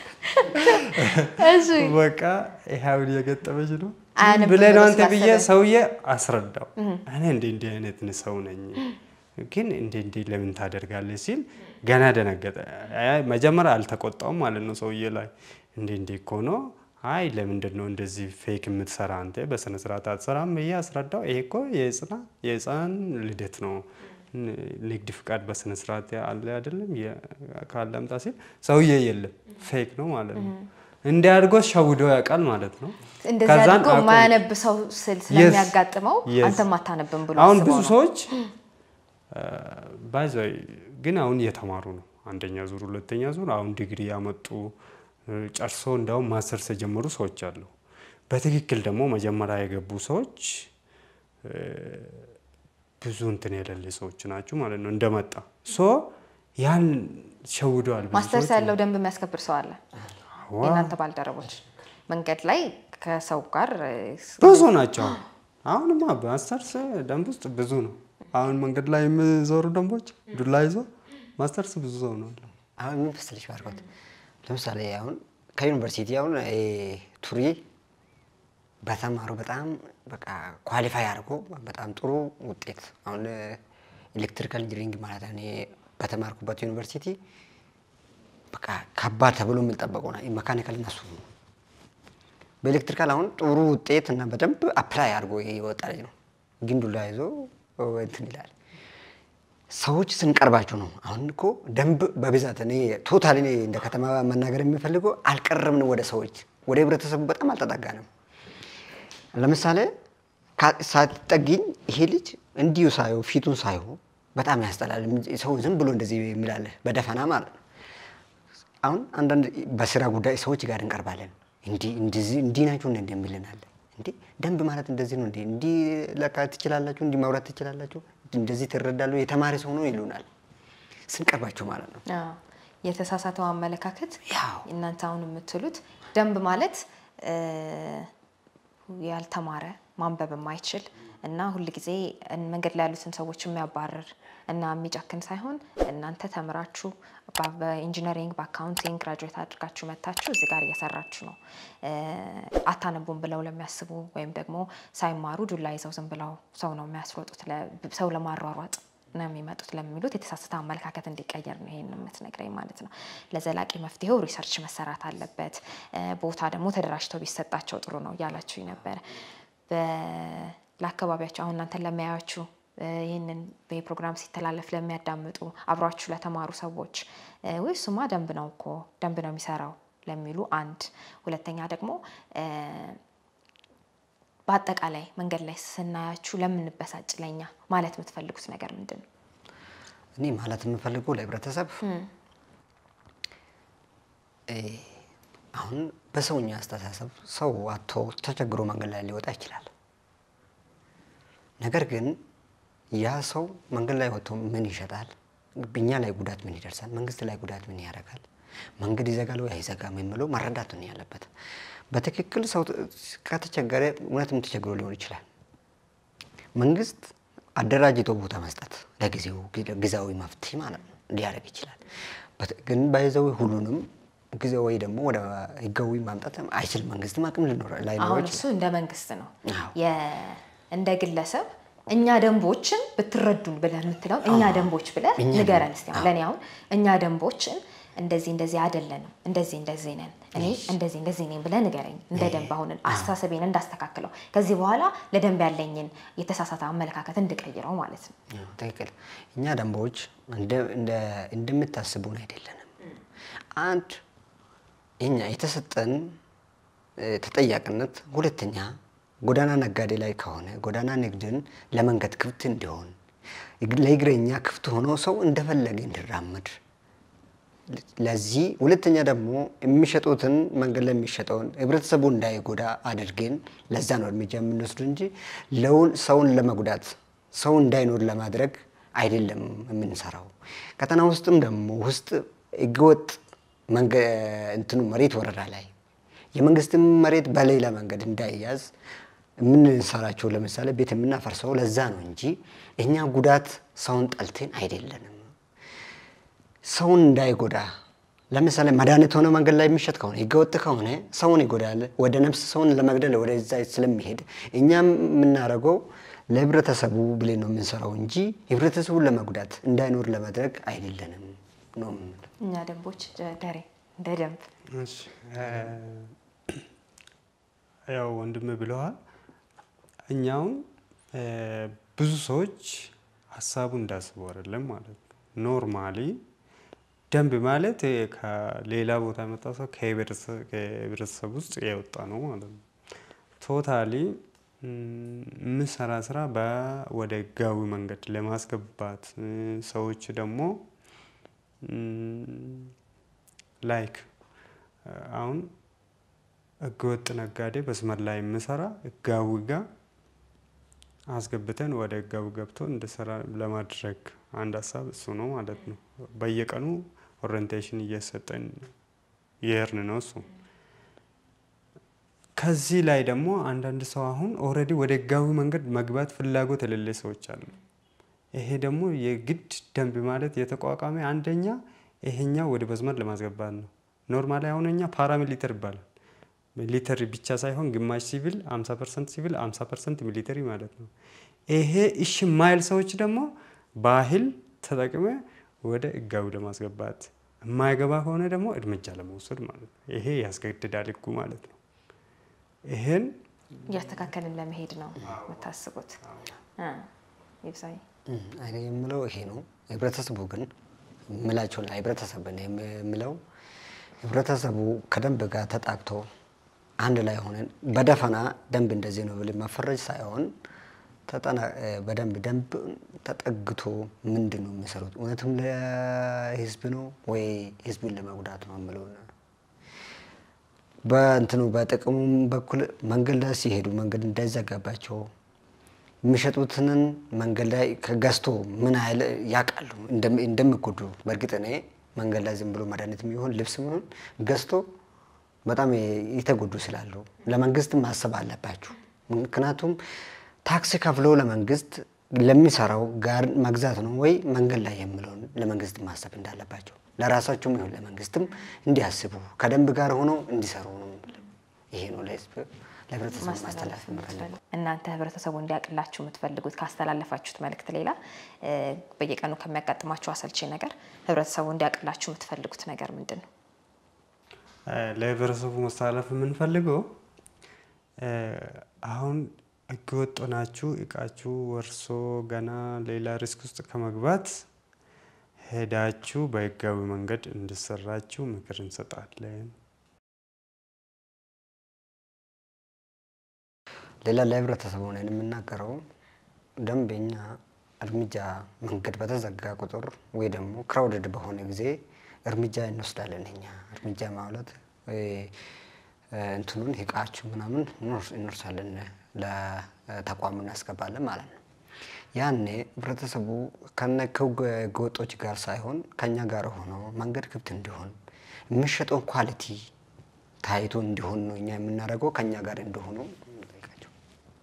እሺ በቃ ይሄው የገጠመች ነው ብለህ ነው አንተ ብዬ ሰውዬ አስረዳው። እኔ እንዴ አይነት ሰው ነኝ ግን እንዴ ለምን ታደርጋለህ ሲል ገና ደነገጠ። መጀመሪያ አልተቆጣውም ማለት ነው ሰውዬ ላይ እንዴ እኮ ነው አይ ለምንድን ነው እንደዚህ ፌክ የምትሰራ አንተ በስነ ስርዓት አትሰራም ብዬ አስረዳው። ይሄ እኮ የህፃን ልደት ነው ንግድ ፍቃድ በስነ ስርዓት አለ አይደለም ካላምጣ ሲል ሰውዬ የለም ፌክ ነው ማለት ነው። እንዲያርጎ ሸውዶ ያቃል ማለት ነው። እንደዛ አድርጎ ማያነብ ሰው ስለሚያጋጥመው አንተ ማታነብም ብሎ አሁን ብዙ ሰዎች ባይዘይ ግን አሁን እየተማሩ ነው። አንደኛ ዙር ሁለተኛ ዙር አሁን ዲግሪ ያመጡ ጨርሶ እንዳው ማስተርስ የጀመሩ ሰዎች አሉ። በትክክል ደግሞ መጀመሪያ የገቡ ሰዎች ብዙ እንትን ያለለ ሰዎች ናቸው ማለት ነው። እንደመጣ ሶ ያን ሸውዷል። ማስተርስ ያለው ደንብ የሚያስከብር ሰው አለ። እናንተ ባልደረቦች መንገድ ላይ ከሰው ጋር ብዙ ናቸው። አሁንማ ማስተርስ ደንብ ውስጥ ብዙ ነው። አሁን መንገድ ላይ የሚዞሩ ደንቦች ዱላ ይዞ ማስተርስ ብዙ ሰው ነው። አሁን ምን ፈስልሽ ባርኮት ለምሳሌ አሁን ከዩኒቨርሲቲ አሁን ቱሪ በተማሩ በጣም በቃ ኳሊፋይ አድርጎ በጣም ጥሩ ውጤት አሁን ኤሌክትሪካል ኢንጂነሪንግ ማለት ነው በተማርኩበት ዩኒቨርሲቲ በቃ ከባድ ተብሎ የሚጠበቀው ነው መካኒካል እና እሱ በኤሌክትሪካል አሁን ጥሩ ውጤት እና በደንብ አፕላይ አድርጎ ይወጣ ልጅ ነው ግን ዱላ ይዞ እንትን ይላል ሰዎች ስንቀርባቸው ነው አሁን እኮ ደንብ በብዛት እኔ ቶታሊ እንደ ከተማ መናገር የሚፈልገው አልቀረብን ወደ ሰዎች ወደ ህብረተሰቡ በጣም አልተጠጋንም ለምሳሌ ሳትጠጊኝ ይሄ ልጅ እንዲሁ ሳይው ፊቱን ሳይው በጣም ያስጠላል ሰው ዝም ብሎ እንደዚህ የሚላል በደፈና ማለት ነው አሁን አንዳንድ በስራ ጉዳይ ሰዎች ጋር እንቀርባለን እንዲ ናችሁ እንደሚልናል እንዴ ደንብ ማለት እንደዚህ ነው እንዴ ለካ ትችላላችሁ እንዲ ማውራት ትችላላችሁ እንደዚህ ተረዳሉ የተማረ ሰው ነው ይሉናል ስንቀርባቸው ማለት ነው የተሳሳተው አመለካከት እናንተ አሁን የምትሉት ደንብ ማለት ያልተማረ ማንበብ የማይችል እና ሁሉ ጊዜ መንገድ ላይ ያሉትን ሰዎች የሚያባርር እና የሚጨክን ሳይሆን እናንተ ተምራችሁ በኢንጂነሪንግ በአካውንቲንግ ግራጁዌት አድርጋችሁ መጣችሁ እዚህ ጋር እየሰራችሁ ነው አታነቡም ብለው ለሚያስቡ ወይም ደግሞ ሳይማሩ ዱላ ይዘው ዝም ብለው ሰው ነው የሚያስሮጡት ሰው ለማሯሯጥ ነው የሚመጡት ለሚሉት የተሳሳተ አመለካከት እንዲቀየር ነው ይሄን የምትነግረኝ ማለት ነው ለዘላቂ መፍትሄው ሪሰርች መሰራት አለበት ቦታ ደግሞ ተደራጅተው ቢሰጣቸው ጥሩ ነው ያላችሁ ነበር ለአካባቢያችሁ አሁን እናንተ ለማያችሁ ይሄንን በፕሮግራም ሲተላለፍ ለሚያዳምጡ አብራችሁ ለተማሩ ሰዎች ወይስማ ደንብ ነው እኮ ደንብ ነው የሚሰራው ለሚሉ አንድ ሁለተኛ ደግሞ በአጠቃላይ መንገድ ላይ ስናያችሁ ለምንበሳጭ ለኛ ማለት የምትፈልጉት ነገር ምንድነው እኔ ማለት የምፈልገው ለህብረተሰብ አሁን በሰውኛ አስተሳሰብ ሰው አጥቶ ተቸግሮ መንገድ ላይ ሊወጣ ይችላል ነገር ግን ያ ሰው መንገድ ላይ ወጥቶ ምን ይሸጣል በእኛ ላይ ጉዳት ምን ይደርሳል መንግስት ላይ ጉዳት ምን ያደርጋል መንገድ ይዘጋል ወይ አይዘጋም የሚለው መረዳት ነው ያለበት በትክክል ሰው ከተቸገረ እውነትም ተቸግሮ ሊሆን ይችላል መንግስት አደራጅቶ ቦታ መስጠት ለጊዜው ግዛዊ መፍትሄ ማለት ነው ሊያደርግ ይችላል ግን ባይዘው ሁሉንም ግዛው ወይ ደግሞ ወደ ህጋዊ ማምጣት አይችል መንግስት ማቅም ሊኖር ላይ ነው አሁን እሱ እንደ መንግስት ነው እንደ ግለሰብ እኛ ደንቦችን ብትረዱን ብለን የምትለው እኛ ደንቦች ብለን ንገረን እስቲ ለኔ አሁን እኛ ደንቦችን እንደዚህ አይደለንም እንደዚህ ነን እኔ እንደዚህ ነኝ ብለን ንገረኝ እንደ ደንብ አሁን አስተሳሰቤን እንዳስተካክለው ከዚህ በኋላ ለደንብ ያለኝን የተሳሳተ አመለካከት እንድቀይረው ማለት ነው ትክክል እኛ ደንቦች እንደምታስቡን አይደለንም አንድ እኛ የተሰጠን ተጠያቂነት ሁለተኛ ጎዳና ነጋዴ ላይ ከሆነ ጎዳና ንግድን ለመንገድ ክፍት እንዲሆን ለእግረኛ ክፍት ሆኖ ሰው እንደፈለገ እንዲራመድ ለዚህ ሁለተኛ ደግሞ የሚሸጡትን መንገድ ላይ የሚሸጠውን ህብረተሰቡ እንዳይጎዳ አድርገን ለዛ ነው እርምጃ የምንወስዱ እንጂ ሰውን ለመጉዳት ሰው እንዳይኖር ለማድረግ አይደለም የምንሰራው ከተና ውስጥም ደግሞ ውስጥ ህገወጥ እንትኑ መሬት ወረራ ላይ የመንግስትም መሬት በሌላ መንገድ እንዳይያዝ ምን ሰራቸው ለምሳሌ ቤት የምናፈርሰው ለዛ ነው እንጂ እኛ ጉዳት ሰውን ጠልተን አይደለንም ሰውን እንዳይጎዳ ለምሳሌ መድኃኒት ሆነ መንገድ ላይ የሚሸጥ ከሆነ ህገወጥ ከሆነ ሰውን ይጎዳል ወደ ነፍስ ሰውን ለመግደል ወደ እዛ ስለሚሄድ እኛም የምናረገው ለህብረተሰቡ ብለን ነው የምንሰራው እንጂ ህብረተሰቡን ለመጉዳት እንዳይኖር ለማድረግ አይደለንም ነው እኛ ደንቦች ዳሬ እንደ ደንብ እሺ ያው ወንድም ብለዋል እኛው ብዙ ሰዎች ሐሳቡ እንዳስበው አይደለም ማለት ነው ኖርማሊ ደንብ ማለት ከሌላ ቦታ መጣ ሰው ከህብረተሰብ ውስጥ ያወጣ ነው ማለት ነው ቶታሊ ምሰራ ስራ ወደ ህጋዊ መንገድ ለማስገባት ሰዎች ደግሞ ላይክ አሁን ህገወጥ ነጋዴ በስመር ላይ ምሰራ ህጋዊ ጋር አስገብተን ወደ ህጋዊ ገብቶ እንደሰራ ለማድረግ አንድ ሐሳብ እሱ ነው ማለት ነው በየቀኑ ኦሪየንቴሽን እየሰጠን የርን ነው እሱ ከዚህ ላይ ደግሞ አንዳንድ ሰው አሁን ኦሬዲ ወደ ህጋዊ መንገድ መግባት ፍላጎት የሌለ ሰዎች አሉ ይሄ ደግሞ የግድ ደንብ ማለት የተቋቋመ አንደኛ ይሄኛ ወደ በስመር ለማስገባት ነው ኖርማሊ አሁንኛ ፓራሚሊተሪ ይባላል ሚሊተሪ ብቻ ሳይሆን ግማሽ ሲቪል 50% ሲቪል 50% ሚሊተሪ ማለት ነው ይሄ እሺ ማይል ሰዎች ደግሞ ባህል ተጠቅመ ወደ ህጋዊ ለማስገባት የማይገባ ከሆነ ደግሞ እርምጃ ለመውሰድ ማለት ነው። ይሄ ያስገድዳል ህጉ ማለት ነው። ይሄን እያስተካከልን ለመሄድ ነው የምታስቡት? ይብሳይ እኔ የምለው ይሄ ነው። ህብረተሰቡ ግን ምላቸው ላይ ህብረተሰብ ነው የምለው ህብረተሰቡ ከደንብ ጋር ተጣቅቶ አንድ ላይ ሆነን በደፈና ደንብ እንደዚህ ነው ብለን መፈረጅ ሳይሆን በደንብ ተጠግቶ ምንድነው የሚሰሩት እውነትም ለህዝብ ነው ወይ ህዝብን ለመጉዳት ነው የምለው በእንትኑ በጥቅሙም በኩል መንገድ ላይ ሲሄዱ መንገድ እንዳይዘጋባቸው የሚሸጡትን መንገድ ላይ ከገዝቶ ምን አይል ያቃሉ እንደምቆዱ በርግጥ ነው መንገድ ላይ ዝም ብሎ መድኃኒት የሚሆን ልብስ ምን ገዝቶ በጣም የተጎዱ ስላሉ ለመንግስት ማሰብ አለባችሁ ምክንያቱም ታክሲ ከፍሎ ለመንግስት ለሚሰራው ጋር መግዛት ነው ወይ መንገድ ላይ የሚለው ለመንግስት ማሰብ እንዳለባቸው ለራሳቸውም ይሁን ለመንግስትም እንዲያስቡ ከደንብ ጋር ሆኖ እንዲሰሩ ነው ይሄ ነው ለህብረተሰቡ ማስተላለፍ ማለት እናንተ ህብረተሰቡ እንዲያቅላችሁ የምትፈልጉት ካስተላለፋችሁት መልእክት ሌላ በየቀኑ ከሚያጋጥማችሁ አሰልቺ ነገር ህብረተሰቡ እንዲያቅላችሁ የምትፈልጉት ነገር ምንድነው? ለህብረተሰቡ ማስተላለፍ የምንፈልገው አሁን ህገወጥ ናችሁ እቃችሁ ወርሶ ገና ሌላ ሪስክ ውስጥ ከመግባት ሄዳችሁ በህጋዊ መንገድ እንድሰራችሁ ምክር እንሰጣለን። ሌላ ለህብረተሰቡ ነው የምናገረው ደንበኛ እርምጃ መንገድ በተዘጋ ቁጥር ወይ ደግሞ ክራውድድ በሆነ ጊዜ እርምጃ እንወስዳለን እኛ እርምጃ ማለት እንትኑን ህቃችሁ ምናምን እንወርሳለን ለተቋሙ እናስገባለን ማለት ነው ያኔ ህብረተሰቡ ከነከጎጦች ጋር ሳይሆን ከኛ ጋር ሆኖ መንገድ ክፍት እንዲሆን የሚሸጠው ኳሊቲ ታይቶ እንዲሆን ነው እኛ የምናደርገው ከኛ ጋር እንደሆኑ እንጠይቃቸው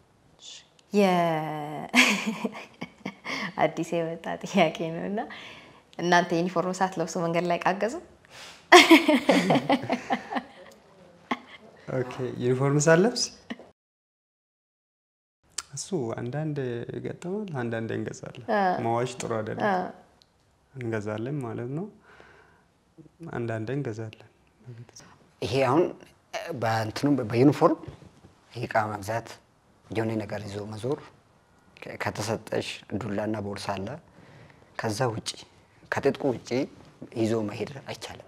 አዲስ የመጣ ጥያቄ ነውና እናንተ ዩኒፎርም ሳትለብሱ መንገድ ላይ ቃገዙ ኦኬ ዩኒፎርም ሳለብስ እሱ አንዳንድ ይገጠማል አንዳንድ እንገዛለን ማዋሽ ጥሩ አይደለም እንገዛለን ማለት ነው አንዳንድ እንገዛለን ይሄ አሁን በእንትኑ በዩኒፎርም ይቃ መግዛት የሆነ ነገር ይዞ መዞር ከተሰጠሽ ዱላና ቦርሳ አለ ከዛ ውጪ ከጥጥቁ ውጪ ይዞ መሄድ አይቻልም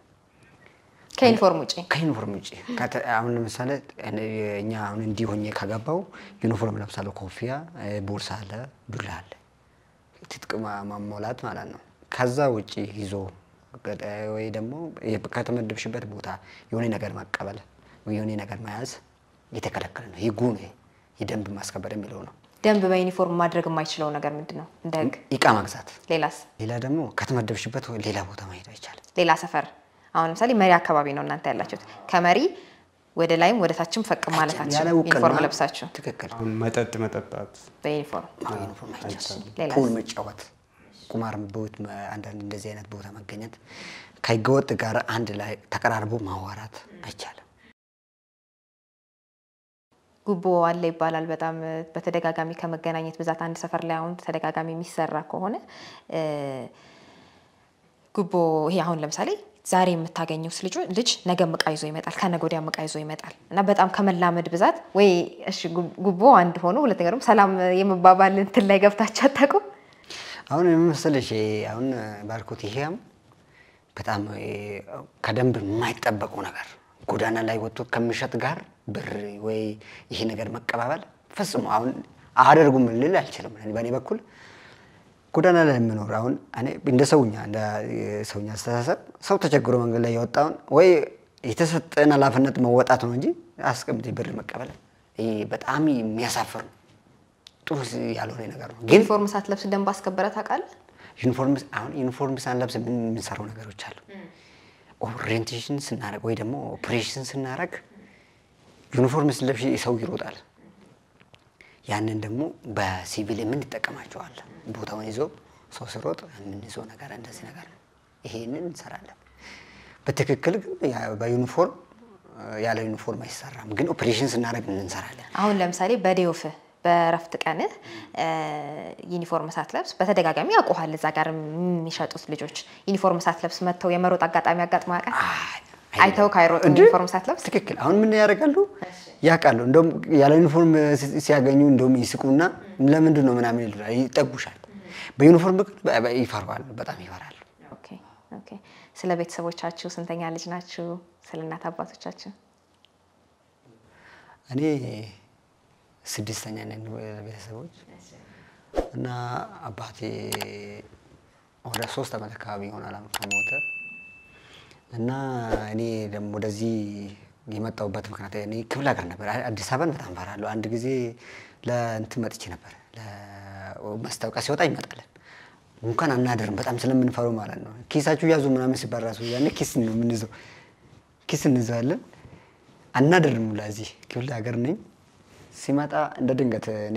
ከዩኒፎርም ውጪ አሁን ለምሳሌ እኛ አሁን እንዲሆኜ ከገባው ዩኒፎርም ለብሳለሁ ኮፊያ ቦርሳ አለ ዱላ አለ ጥጥቅ ማሞላት ማለት ነው ከዛ ውጪ ይዞ ወይ ደግሞ ከተመደብሽበት ቦታ የሆነ ነገር ማቀበል ወይ የሆነ ነገር መያዝ የተከለከለ ነው ህጉ ነው የደንብ ማስከበር የሚለው ነው ደንብ በዩኒፎርም ማድረግ የማይችለው ነገር ምንድነው እንደግ ይቃ መግዛት ሌላ ደግሞ ከተመደብሽበት ሌላ ቦታ መሄድ አይቻልም ሌላ ሰፈር አሁን ለምሳሌ መሪ አካባቢ ነው እናንተ ያላችሁት ከመሪ ወደ ላይም ወደ ታችም ፈቅ ማለታችሁ ዩኒፎርም ለብሳችሁ ትክክል አሁን መጠጣት በዩኒፎርም አይቻልም ፑል መጫወት ቁማር ቦት አንዳንድ እንደዚህ አይነት ቦታ መገኘት ከህገወጥ ጋር አንድ ላይ ተቀራርቦ ማዋራት አይቻልም ጉቦ አለ ይባላል በጣም በተደጋጋሚ ከመገናኘት ብዛት አንድ ሰፈር ላይ አሁን ተደጋጋሚ የሚሰራ ከሆነ ጉቦ ይሄ አሁን ለምሳሌ ዛሬ የምታገኙት ልጅ ነገ መቃ ይዞ ይመጣል ከነገ ወዲያ መቃ ይዞ ይመጣል እና በጣም ከመላመድ ብዛት ወይ እሺ ጉቦ አንድ ሆኖ ሁለተኛ ደግሞ ሰላም የመባባል እንትን ላይ ገብታችሁ አታውቁም አሁን የምመስልሽ አሁን ባልኩት ይሄም በጣም ከደንብ የማይጠበቁ ነገር ጎዳና ላይ ወጥቶ ከመሸጥ ጋር ብር ወይ ይሄ ነገር መቀባበል ፈጽሞ አሁን አደርጉም ልል አልችልም በእኔ በኩል ጎዳና ላይ የምኖር አሁን እኔ እንደ ሰውኛ አስተሳሰብ ሰው ተቸግሮ መንገድ ላይ ያወጣውን ወይ የተሰጠን ኃላፊነት መወጣት ነው እንጂ አስቀምጥ ብር መቀበል ይሄ በጣም የሚያሳፍር ነው ጥሩ ያልሆነ ነገር ነው ዩኒፎርም ሳትለብስ ደንብ አስከበረ ታውቃለህ ዩኒፎርም ሳንለብስ ምን ሰራው ነገሮች አሉ ኦሪየንቴሽን ስናረግ ወይ ደግሞ ኦፕሬሽን ስናረግ ዩኒፎርም ስለብሽ ሰው ይሮጣል ያንን ደግሞ በሲቪል ምን ተጠቀማቸዋል ቦታውን ይዞ ሰው ሲሮጥ ምን ይዞ ነገር እንደዚህ ነገር ነው ይሄንን እንሰራለን በትክክል ግን በዩኒፎርም ያለ ዩኒፎርም አይሰራም ግን ኦፕሬሽን ስናረግ እንሰራለን አሁን ለምሳሌ በዴኦፍ በረፍት ቀንህ ዩኒፎርም ሳትለብስ በተደጋጋሚ ያውቁሃል እዛ ጋር የሚሸጡት ልጆች ዩኒፎርም ሳትለብስ መተው የመሮጥ አጋጣሚ አጋጥሞ ያውቃል? አይተው ካይሮጥ ዩኒፎርም ሳትለብስ? ትክክል። አሁን ምን ያደርጋሉ ያውቃሉ። እንደውም ያለ ዩኒፎርም ሲያገኙ እንደውም ይስቁና ለምንድን ነው ምናምን ይሉሃል፣ ይጠጉሻል። በዩኒፎርም ይፈራሉ፣ በጣም ይፈራሉ። ኦኬ ኦኬ። ስለ ቤተሰቦቻችሁ ስንተኛ ልጅ ናችሁ? ስለ እናት አባቶቻችሁ? እኔ ስድስተኛ ነኝ ቤተሰቦች እና አባቴ ወደ 3 ዓመት አካባቢ ይሆናል ከሞተ እና እኔ ደግሞ ወደዚህ የመጣሁበት ምክንያት እኔ ክፍለ ሀገር ነበር። አዲስ አበባን በጣም ፈራለሁ። አንድ ጊዜ ለእንትን መጥቼ ነበር። ለማስታወቂያ ሲወጣ ይመጣል እንኳን አናደርም በጣም ስለምንፈራው ማለት ነው። ኪሳችሁ ያዙ ምናምን ሲባል ራሱ ያኔ ኪስ ነው የምንይዘው፣ ኪስ እንይዛለን። አናደርም ለዚህ ክፍለ ሀገር ነኝ። ሲመጣ እንደ ድንገት እኔ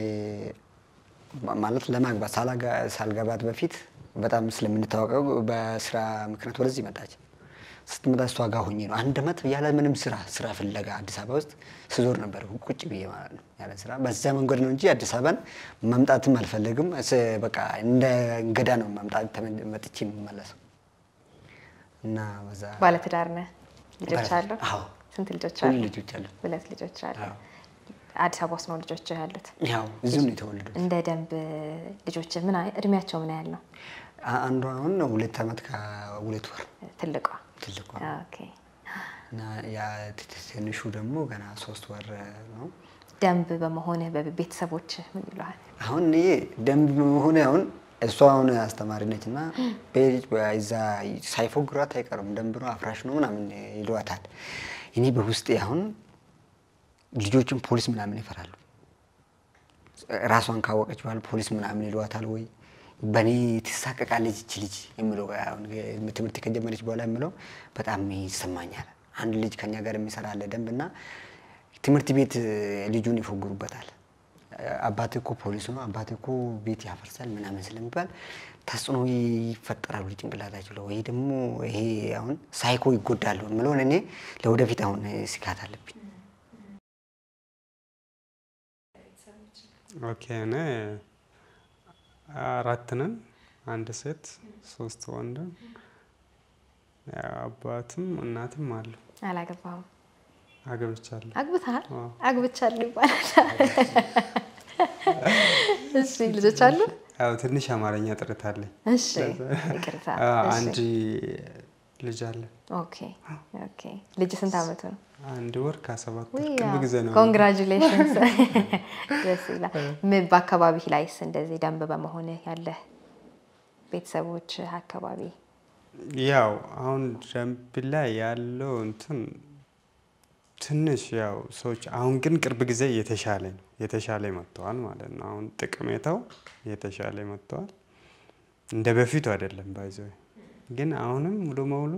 ማለት ለማግባት ሳልገባት በፊት በጣም ስለምንታወቀው በስራ ምክንያት ወደዚህ መጣች። ስትመጣ እሷ ጋር ሆኜ ነው 1 ዓመት ያለ ምንም ስራ ፍለጋ አዲስ አበባ ውስጥ ስዞር ነበር ቁጭ ብዬ ማለት ነው ያለ ስራ። በዛ መንገድ ነው እንጂ አዲስ አበባን መምጣትም አልፈልግም። በቃ እንደ እንግዳ ነው መጥቼ የምመለሰው እና በዛ። ባለ ትዳር ነህ? ልጆች አሉ? አዎ። ስንት ልጆች አሉ? 2 ልጆች አሉ። 2 ልጆች አሉ። አዲስ አበባ ውስጥ ነው ልጆች ያሉት? ያው እዚሁ ነው የተወለዱት። እንደ ደንብ ልጆች ምን እድሜያቸው ምን ያህል ነው? አንዷ አሁን 2 ዓመት ከ2 ወር። ትልቋ? ኦኬ። እና ያ ትንሹ ደግሞ ገና 3 ወር ነው። ደንብ በመሆነ በቤተሰቦች ምን ይሏል? አሁን እኔ ደንብ በመሆነ አሁን እሷ አሁን አስተማሪ ነችና በዛ ሳይፎግሯት አይቀርም ደንብ ነው አፍራሽ ነው ምናምን ይሏታል። እኔ በውስጤ አሁን ልጆችን ፖሊስ ምናምን ይፈራሉ። ራሷን ካወቀች በኋላ ፖሊስ ምናምን ይሏታል ወይ በኔ ትሳቀቃለች እቺ ልጅ የሚለው አሁን ትምህርት ከጀመረች በኋላ የሚለው በጣም ይሰማኛል። አንድ ልጅ ከኛ ጋር የሚሰራ አለ ደንብና ትምህርት ቤት ልጁን ይፎግሩበታል። አባቴ እኮ ፖሊስ ነው፣ አባቴ እኮ ቤት ያፈርሳል ምናምን ስለሚባል ተጽዕኖ ይፈጠራል ጭንቅላታቸው ላይ ወይ ደግሞ ይሄ አሁን ሳይኮ ይጎዳሉ የሚለው እኔ ለወደፊት አሁን ስጋት አለብኝ። ኦኬ። እኔ 4 ነን፣ 1 ሴት 3 ወንድ። አባትም እናትም አሉ። አላገባሁም? አግብቻለሁ። አግብተሃል? አግብቻለሁ ይባላል። እሺ። ልጆች አሉ? ያው ትንሽ አማርኛ ጥረት አለኝ። እሺ፣ ይቅርታ። አንድ ልጅ አለ። ኦኬ ኦኬ። ልጅ ስንት ዓመቱ ነው? 1 ወር ከ7 ቅርብ ጊዜ ነው። ኮንግራቹሌሽንስ። ደስ ይላል። ምን በአካባቢህ ላይስ እንደዚህ ደንብ በመሆን ያለ ቤተሰቦች አካባቢ? ያው አሁን ደንብ ላይ ያለው እንትን ትንሽ ያው ሰዎች አሁን ግን ቅርብ ጊዜ የተሻለ መጥተዋል ማለት ነው። አሁን ጥቅሜታው የተሻለ መጥተዋል። እንደ በፊቱ አይደለም ባይዘው ግን አሁንም ሙሉ በሙሉ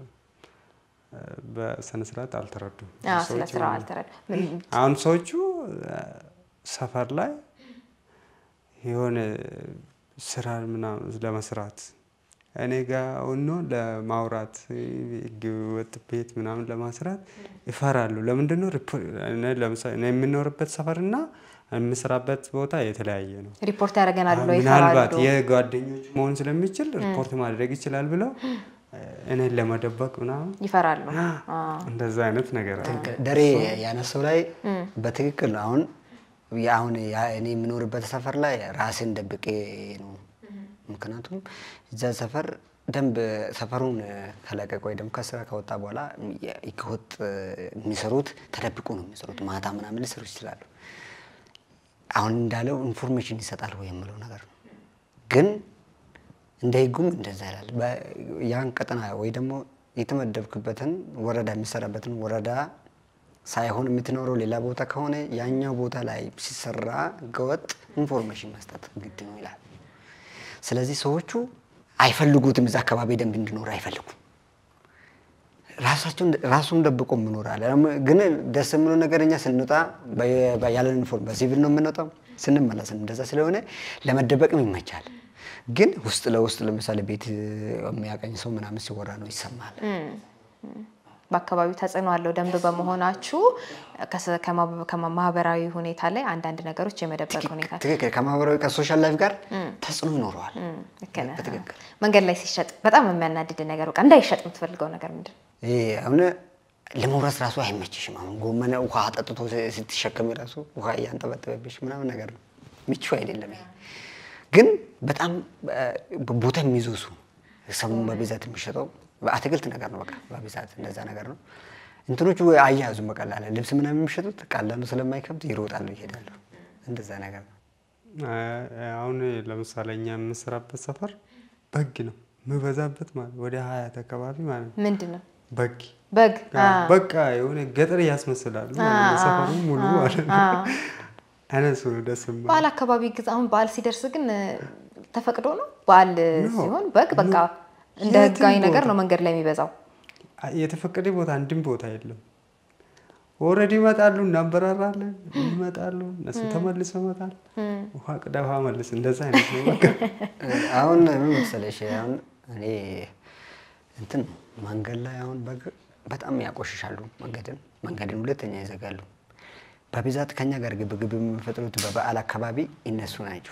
በስነ ስርዓት አልተረዱም። ስለ ስራው አልተረዱም። አሁን ሰዎቹ ሰፈር ላይ የሆነ ስራ ምናምን ለመስራት እኔ ጋር ሆኖ ለማውራት ግወጥ ቤት ምናምን ለማስራት ይፈራሉ። ለምንድን ነው ለምሳሌ እኔ የምኖርበት ሰፈርና የምሰራበት ቦታ የተለያየ ነው። ሪፖርት ያደርገናል ብለው ይፈራሉ። ምናልባት የጓደኞች መሆን ስለሚችል ሪፖርት ማድረግ ይችላል ብለው እኔን ለመደበቅ ምናምን ይፈራሉ። እንደዛ አይነት ነገር አለ። ደሬ ያነሰው ላይ በትክክል ነው። አሁን እኔ የምኖርበት ሰፈር ላይ ራሴን ደብቄ ነው። ምክንያቱም እዛ ሰፈር ደንብ ሰፈሩን ከለቀቀ ወይ ደግሞ ከስራ ከወጣ በኋላ ይከወጥ የሚሰሩት ተደብቆ ነው የሚሰሩት። ማታ ምናምን ሊሰሩ ይችላሉ። አሁን እንዳለው ኢንፎርሜሽን ይሰጣል ወይ የሚለው ነገር ነው። ግን እንደ ህጉም እንደዛ ይላል። ያን ቀጠና ወይ ደግሞ የተመደብክበትን ወረዳ የሚሰራበትን ወረዳ ሳይሆን የምትኖረው ሌላ ቦታ ከሆነ ያኛው ቦታ ላይ ሲሰራ ገወጥ ኢንፎርሜሽን መስጠት ግድ ነው ይላል። ስለዚህ ሰዎቹ አይፈልጉትም፣ እዛ አካባቢ ደንብ እንዲኖር አይፈልጉም። ራሱን ደብቆ ምኖራል። ግን ደስ የሚለው ነገርኛ ስንወጣ ያለን ኢንፎርሜሽን በሲቪል ነው የምንወጣው፣ ስንመለስ እንደዛ ስለሆነ ለመደበቅም ይመቻል። ግን ውስጥ ለውስጥ ለምሳሌ ቤት የሚያቀኝ ሰው ምናምን ሲወራ ነው ይሰማል። በአካባቢው ተጽዕኖ አለው ደንብ በመሆናችሁ ከማህበራዊ ሁኔታ ላይ አንዳንድ ነገሮች የመደበቅ ሁኔታ ትክክል ከማህበራዊ ከሶሻል ላይፍ ጋር ተጽዕኖ ይኖረዋል በትክክል መንገድ ላይ ሲሸጥ በጣም የሚያናድድ ነገር በቃ እንዳይሸጥ የምትፈልገው ነገር ምንድን አሁን ለመውረስ ራሱ አይመችሽም አሁን ጎመን ውሃ አጠጥቶ ስትሸከም ራሱ ውሃ ያንጠበጠበብሽ ምናምን ነገር ነው ምቹ አይደለም ግን በጣም ቦታ የሚይዙሱ ሰሙን በብዛት የሚሸጠው በአትክልት ነገር ነው በቃ በብዛት እንደዛ ነገር ነው እንትኖቹ አያያዙ በቀላል ልብስ ምናምን የሚሸጡት ቀላሉ ስለማይከብድ ይሮጣሉ ይሄዳሉ እንደዛ ነገር ነው አሁን ለምሳሌ እኛ የምንሰራበት ሰፈር በግ ነው መበዛበት ማለት ወደ 20 አካባቢ ማለት ምንድነው በግ በቃ የሆነ ገጠር ያስመስላሉ ሰፈሩ ሙሉ ማለት ነው አነሱ ነው ደስም ባል አካባቢ ግዛውን ባል ሲደርስ ግን ተፈቅዶ ነው ባል ሲሆን በግ በቃ እንደ ህጋዊ ነገር ነው መንገድ ላይ የሚበዛው የተፈቀደ ቦታ አንድም ቦታ የለም ኦሬዲ ይመጣሉ እናበራራለን ይመጣሉ እነሱ ተመልሰው ይመጣሉ ውሃ ቅዳዋ መልስ እንደዛ አይነት ነው በቃ አሁን ምን መሰለሽ አሁን እኔ እንትን መንገድ ላይ አሁን በግ በጣም ያቆሽሻሉ መንገድን ሁለተኛ ይዘጋሉ በብዛት ከኛ ጋር ግብግብ የሚፈጥሩት በበዓል አካባቢ እነሱ ናቸው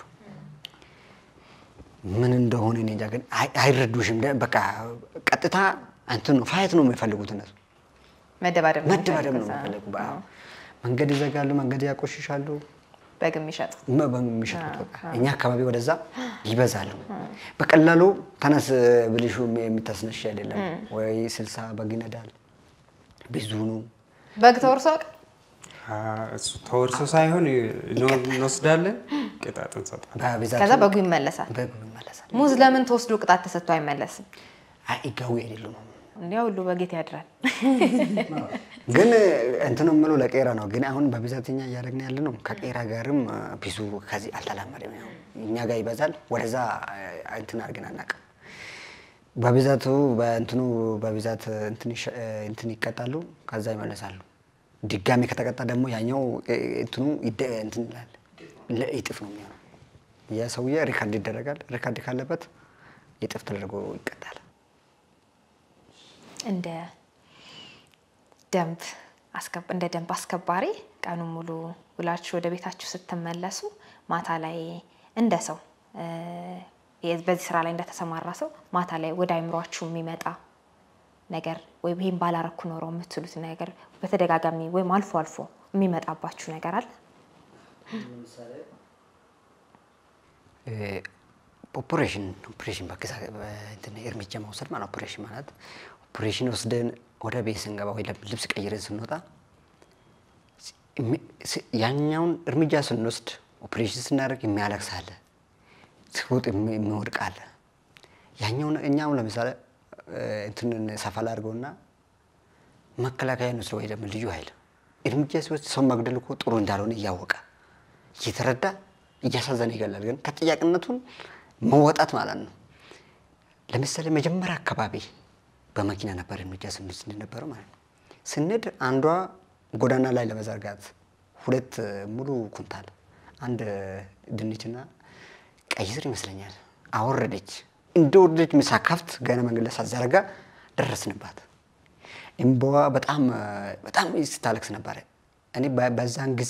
ምን እንደሆነ እኔ እንጃ ግን አይረዱሽም በቃ ቀጥታ እንትን ነው ፋይት ነው የሚፈልጉት እነሱ መደባደብ ነው የሚፈልጉት መንገድ ይዘጋሉ መንገድ ያቆሽሻሉ በግም ይሸጥ እኛ አካባቢ ወደዛ ይበዛሉ በቀላሉ ተነስ ብልሹ የሚታስነሽ አይደለም ወይ 60 በግ ይነዳል ብዙ ነው በግ ተወርሶ እሱ ተወርሶ ሳይሆን እንወስዳለን ቅጣት እንሰጣለን ከዛ በጉ ይመለሳል ሙዝ ለምን ተወስዶ ቅጣት ተሰጥቶ አይመለስም አይጋው አይደለም እንዲያው ሁሉ በጌት ያድራል ግን እንትኑ ምሉ ለቄራ ነው ግን አሁን በብዛትኛ ያደረግን ያለ ነው ከቄራ ጋርም ቢሱ ከዚህ አልተላመደም ነው እኛ ጋር ይበዛል ወደዛ እንትን አድርገን አናውቅም በብዛቱ በእንትኑ በብዛት እንትን ይቀጣሉ ከዛ ይመለሳሉ ድጋሚ ከተቀጣ ደግሞ ያኛው እንትኑ እንትን ይላል ለይጥፍ ነው የሚሆነው ያ ሰውዬ ሪካርድ ይደረጋል ሪካርድ ካለበት ይጥፍ ተደርጎ ይቀጣል እንደ ደንብ አስከባሪ ቀኑን ሙሉ ውላችሁ ወደ ቤታችሁ ስትመለሱ ማታ ላይ እንደ ሰው በዚህ ስራ ላይ እንደተሰማራ ሰው ማታ ላይ ወደ አይምሯችሁ የሚመጣ ነገር ወይ ይሄን ባላረኩ ኖሮ የምትሉት ነገር በተደጋጋሚ ወይ አልፎ አልፎ የሚመጣባችሁ ነገር አለ ኦፕሬሽን በከዛ እንትን እርምጃ መውሰድ ማለት ኦፕሬሽን ወስደን ወደ ቤት ስንገባ ወይ ልብስ ቀይረን ስንወጣ ያኛውን እርምጃ ስንወስድ ኦፕሬሽን ስናደርግ የሚያለቅስ አለ ሲሮጥ የሚወድቅ አለ ያኛው እኛው ለምሳሌ እንትን ሰፋላ አድርገውና መከላከያ ነው ወይ ደግሞ ልዩ ኃይል እርምጃ ሲወስድ ሰው መግደል እኮ ጥሩ እንዳልሆነ እያወቀ እየተረዳ እያሳዘነ ይገላል ግን ከጥያቄነቱን መወጣት ማለት ነው ለምሳሌ መጀመሪያ አካባቢ በመኪና ነበር እርምጃ ስንወስድ ነበር ማለት ነው ስንድ አንዷ ጎዳና ላይ ለመዘርጋት ሁለት ሙሉ ኩንታል አንድ ድንችና ቀይ ስር ይመስለኛል አወረደች እንደወረደች መሳካፍት ገና መንገድ ላይ ሳዘረጋ ደረስንባት እንቦዋ በጣም ስታለቅስ ነበር እኔ በዛን ጊዜ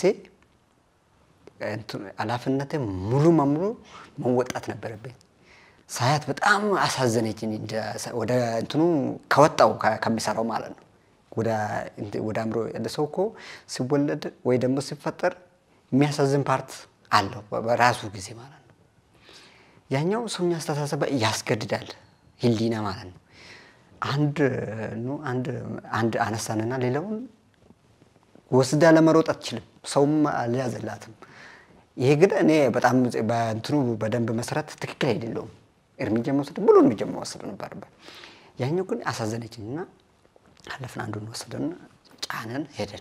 አላፍነቴ ሙሉ ማሙሉ መወጣት ነበርብኝ ሳያት በጣም አሳዘነችኝ ወደ እንትኑ ከወጣው ከሚሰራው ማለት ነው ወደ አምሮ ለሰው እኮ ሲወለድ ወይ ደግሞ ሲፈጠር የሚያሳዝን ፓርት አለው በራሱ ጊዜ ማለት ነው ያኛው ሰውኛ አስተሳሰብ ያስገድዳል ህሊና ማለት ነው አንድ አነሳንና ሌላውን ወስዳ ለመሮጥ አትችልም ሰውም አልያዘላትም ይሄ ግን እኔ በጣም በእንትኑ በደንብ መሰረት ትክክል አይደለም እርምጃ መውሰድ ሙሉ እርምጃ መውሰድ ነበርበት ያኛው ግን አሳዘነችኝና አለፈን አንዱን ወሰደን ጫነን ሄደን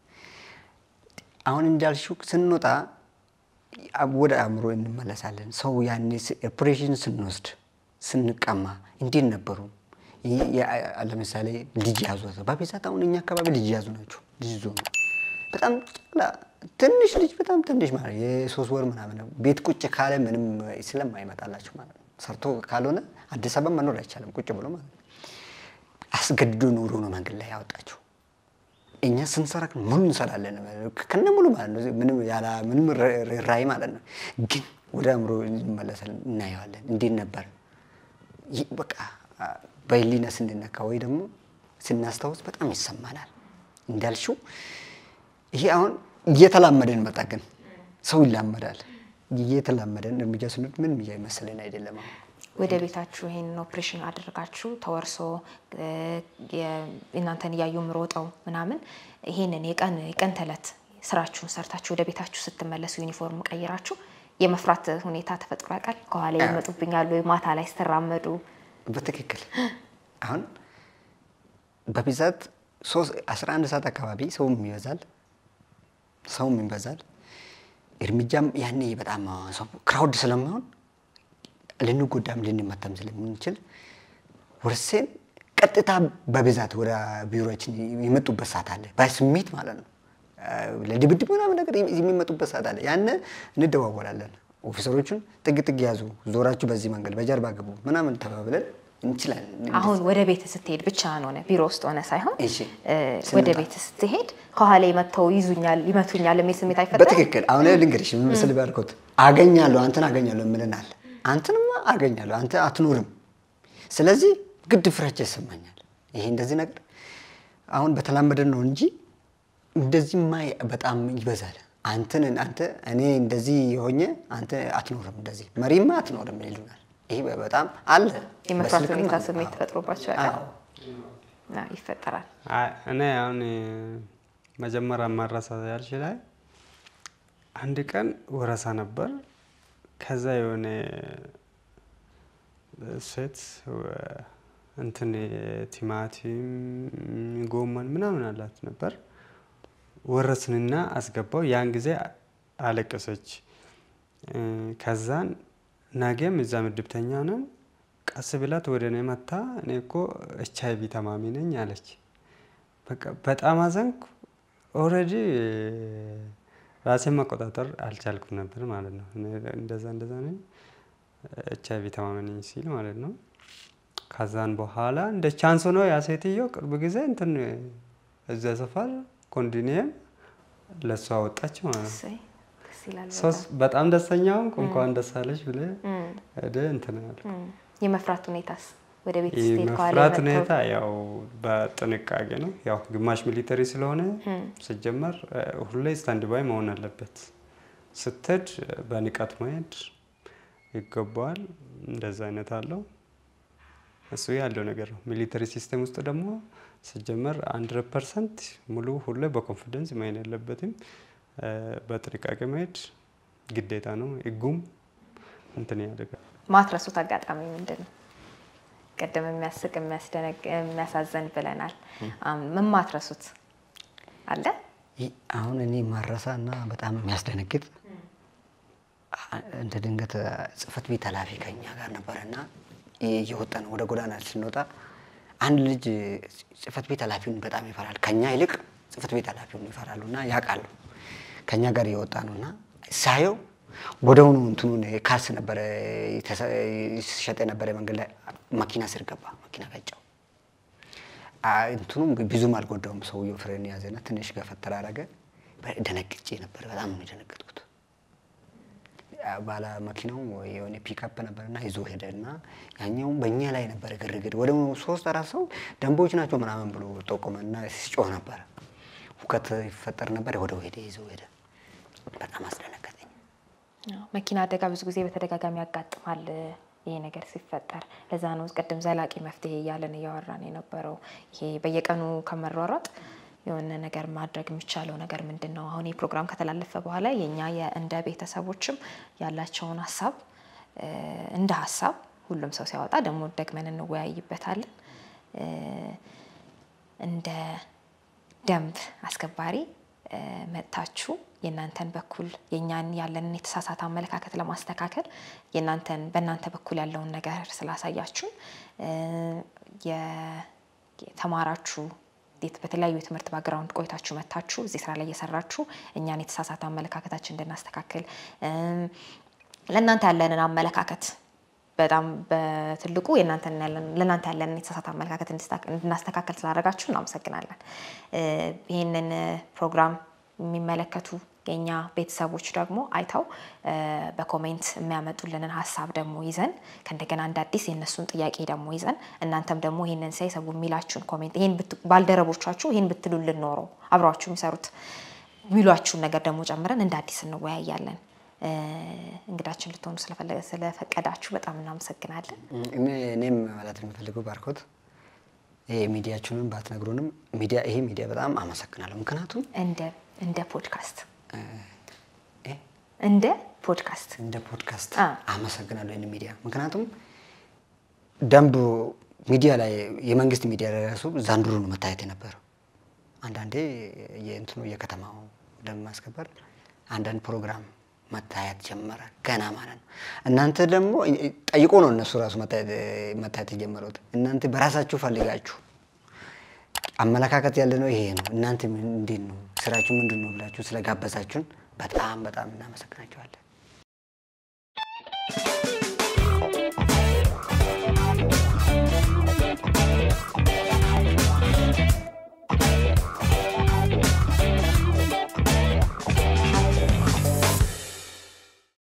አሁን እንዳልሽው ስንወጣ ወደ አምሮ እንመለሳለን ሰው ያኔ ኦፕሬሽን ስንወስድ ስንቀማ እንዴት ነበሩ ለምሳሌ ልጅ ያዙት በብዛት አሁን እኛ አካባቢ ልጅ ያዙ ናቸው ልጅ ዞኑ በጣም ትንሽ ልጅ በጣም ትንሽ ማለት የ3 ወር ምናምን ቤት ቁጭ ካለ ምንም ስለማይመጣላችሁ ማለት ነው ሰርቶ ካልሆነ አዲስ አበባ መኖር አይቻልም ቁጭ ብሎ ማለት አስገድዶ ኑሮ ነው መንገድ ላይ ያወጣቸው። እኛ ስንሰራ ሙሉ እንሰራለን ከነ ሙሉ ማለት ነው ምንም ያላ ምንም ራይ ማለት ነው። ግን ወደ አምሮ እንመለሳለን እናየዋለን እንዴት ነበር በቃ በህሊና ስንነካ ወይ ደግሞ ስናስታውስ በጣም ይሰማናል። እንዳልሽው ይሄ አሁን እየተላመደን መጣ። ግን ሰው ይላመዳል። እየተላመደን እርምጃ ስንወስድ ምን ይመስለን አይደለም። ወደ ቤታችሁ ይሄን ኦፕሬሽን አድርጋችሁ ተወርሶ እናንተን ያዩ ምሮጣው ምናምን ይሄንን የቀን ተለት ስራችሁን ሰርታችሁ ወደ ቤታችሁ ስትመለሱ ዩኒፎርም ቀይራችሁ የመፍራት ሁኔታ ተፈጥሮ ያውቃል? ከኋላ ይመጡብኛል ወይ ማታ ላይ ስትራመዱ? በትክክል አሁን በብዛት 11 ሰዓት አካባቢ ሰውም ይበዛል እርምጃም ያኔ በጣም ሰው ክራውድ ስለሚሆን ልንጎዳም ልንመታም ስለምንችል ወርሴን ቀጥታ በብዛት ወደ ቢሮአችን የሚመጡበት ሰዓት አለ። በስሜት ማለት ነው ለድብድብ ምናምን ነገር የሚመጡበት ሰዓት አለ። ያኔ እንደዋወላለን ኦፊሰሮቹን ጥግ ያዙ ዞራችሁ በዚህ መንገድ በጀርባ ግቡ ምናምን ተባብለን እንችላለን። አሁን ወደ ቤት ስትሄድ ብቻ ነው ቢሮ ውስጥ ሆነ ሳይሆን ወደ ቤት ስትሄድ ከኋላ ይመተው ይመቱኛል የሚል ስሜት አይፈጠርም? በትክክል አሁን ልንገርሽ ምን መስል ባልኩት አገኛለሁ አንተን አገኛለሁ ምንናል አንተንማ አገኛለሁ አንተ አትኖርም። ስለዚህ ግድ ፍራቻ ይሰማኛል። ይሄ እንደዚህ ነገር አሁን በተላመደን ነው እንጂ እንደዚህማ በጣም ይበዛል። አንተ እኔ እንደዚህ ሆኜ አንተ አትኖርም እንደዚህ መሪማ አትኖርም ይሉናል። ይሄ በጣም አለ የመፍራት ሁኔታ ስሜት ተፈጥሮባቸው ያውቃል? ይፈጠራል። እኔ አሁን መጀመሪያ ማራሳ ያልሽ ላይ አንድ ቀን ወረሳ ነበር። ከዛ የሆነ ሴት እንትን ቲማቲም ጎመን ምናምን አላት ነበር። ወረስንና አስገባው። ያን ጊዜ አለቀሰች። ከዛን ነገም እዛ ምድብተኛ ነን ቀስ ብላት ወደ እኔ መጣ። እኔ እኮ ኤችአይቪ ተማሚ ነኝ አለች። በቃ በጣም አዘንኩ። ኦሬዲ ራሴን መቆጣጠር አልቻልኩም ነበር ማለት ነው። እንደዛ ነኝ ኤችአይቪ ተማሚ ነኝ ሲል ማለት ነው። ከዛን በኋላ እንደ ቻንስ ነው ያ ሴትዮ ቅርብ ጊዜ እንትን እዛ ሰፈር ኮንዶሚኒየም ለሷ ወጣች ማለት ነው። ሶስ በጣም ደስተኛው እንኳን ደስ አለሽ ብለ እንትን አልኩ። የመፍራት ሁኔታስ ወደ ቤት ስትሄድ የመፍራት ሁኔታ ያው በጥንቃቄ ነው። ያው ግማሽ ሚሊተሪ ስለሆነ ሲጀመር ሁሌ ስታንድ ባይ መሆን አለበት። ስትሄድ በንቃት መሄድ ይገባል። እንደዛ አይነት አለው እሱ ያለው ነገር ነው። ሚሊተሪ ሲስተም ውስጥ ደግሞ ሲጀመር 100% ሙሉ ሁሌ በኮንፊደንስ መሄድ ያለበትም በጥንቃቄ መሄድ ግዴታ ነው። ይጉም እንትን ያደርጋል። ማትረሱት አጋጣሚ ምንድነው? ቀደም የሚያስቅ የሚያሳዘን ብለናል። ምን ማትረሱት አለ? አሁን እኔ ማረሳና በጣም የሚያስደነግጥ እንደ ድንገት ጽፈት ቤት ኃላፊ ከኛ ጋር ነበርና እየወጣን ወደ ጎዳና ስንወጣ አንድ ልጅ ጽፈት ቤት ኃላፊውን በጣም ይፈራል። ከኛ ይልቅ ጽፈት ቤት ኃላፊውን ይፈራሉና ያቃሉ። ከኛ ጋር እየወጣ ነውና ሳየው ወደውኑ እንትኑን ካስ ነበር ይሸጥ ነበር መንገድ ላይ መኪና ስር ገባ። መኪና ገጨው። እንትኑም ብዙም አልጎዳውም። ሰውየው ፍሬን ያዘና ትንሽ ገፈተር አደረገ። ደነግጬ ነበር። በጣም ነው የደነገጥኩት። ባላ መኪናው የሆነ ፒክአፕ ነበርና ይዞ ሄደና ያኛው በእኛ ላይ ነበር ግርግር። ወደ 3-4 ሰው ደንቦች ናቸው ምናምን ብሎ ተቆመና ሲጮህ ነበር። ሁከት ይፈጠር ነበር። ወደ ሄደ ይዞ ሄደ። በጣም አስደነገጠኝ። መኪና አደጋ ብዙ ጊዜ በተደጋጋሚ ያጋጥማል ይሄ ነገር ሲፈጠር። ለዛ ነው ቀደም ዘላቂ መፍትሄ ያለን ያወራን የነበረው። ይሄ በየቀኑ ከመሯሯጥ የሆነ ነገር ማድረግ የሚቻለው ነገር ምንድነው? አሁን ይሄ ፕሮግራም ከተላለፈ በኋላ የኛ እንደ ቤተሰቦችም ያላቸውን ሐሳብ እንደ ሐሳብ ሁሉም ሰው ሲያወጣ ደግሞ ደግመን እንወያይበታለን። እንደ ደንብ አስከባሪ መጣችሁ የናንተን በኩል የኛን ያለንን የተሳሳተ አመለካከት ለማስተካከል በእናንተ በኩል ያለውን ነገር ስላሳያችሁ የተማራችሁ በተለያዩ የትምህርት ባክግራውንድ ቆይታችሁ መጣችሁ እዚህ ስራ ላይ እየሰራችሁ እኛን የተሳሳተ አመለካከታችን እንድናስተካክል ለእናንተ ያለንን አመለካከት በጣም በትልቁ ለእናንተ ያለን የተሳሳተ አመለካከት እንድናስተካከል ስላደረጋችሁ እናመሰግናለን። ይህንን ፕሮግራም የሚመለከቱ የኛ ቤተሰቦች ደግሞ አይተው በኮሜንት የሚያመጡልንን ሐሳብ ደግሞ ይዘን ከእንደገና እንደ አዲስ የነሱን ጥያቄ ደግሞ ይዘን እናንተም ደግሞ ይሄንን ሳይሰቡ የሚላችሁን ኮሜንት ይሄን ባልደረቦቻችሁ ይሄን ብትሉልን ኖሮ አብራችሁ የሚሰሩት ቢሏችሁን ነገር ደግሞ ጨምረን እንደ አዲስ እንወያያለን። እንግዳችን ልትሆኑ ስለፈቀዳችሁ በጣም እናመሰግናለን። እኔም ማለት የምፈልገው ባርኮት ይሄ ሚዲያችንን ባትነግሩንም ይሄ ሚዲያ በጣም አመሰግናለሁ። ምክንያቱም እንደ ፖድካስት አመሰግናለሁ ይሄን ሚዲያ። ምክንያቱም ደንብ ሚዲያ ላይ የመንግስት ሚዲያ ላይ ራሱ ዛንድሮ ነው መታየት የነበረው። አንዳንዴ የከተማው ደንብ ማስከበር አንዳንድ ፕሮግራም መታየት ጀመረ ገና ማለት ነው። እናንተ ደግሞ ጠይቆ ነው እነሱ ራሱ መታየት የጀመሩት። እናንተ በራሳችሁ ፈልጋችሁ አመለካከት ያለ ነው ይሄ ነው። እናንተ እንዴት ነው ስራችሁ ምንድነው ብላችሁ ስለጋበዛችሁን በጣም እናመሰግናችኋለን።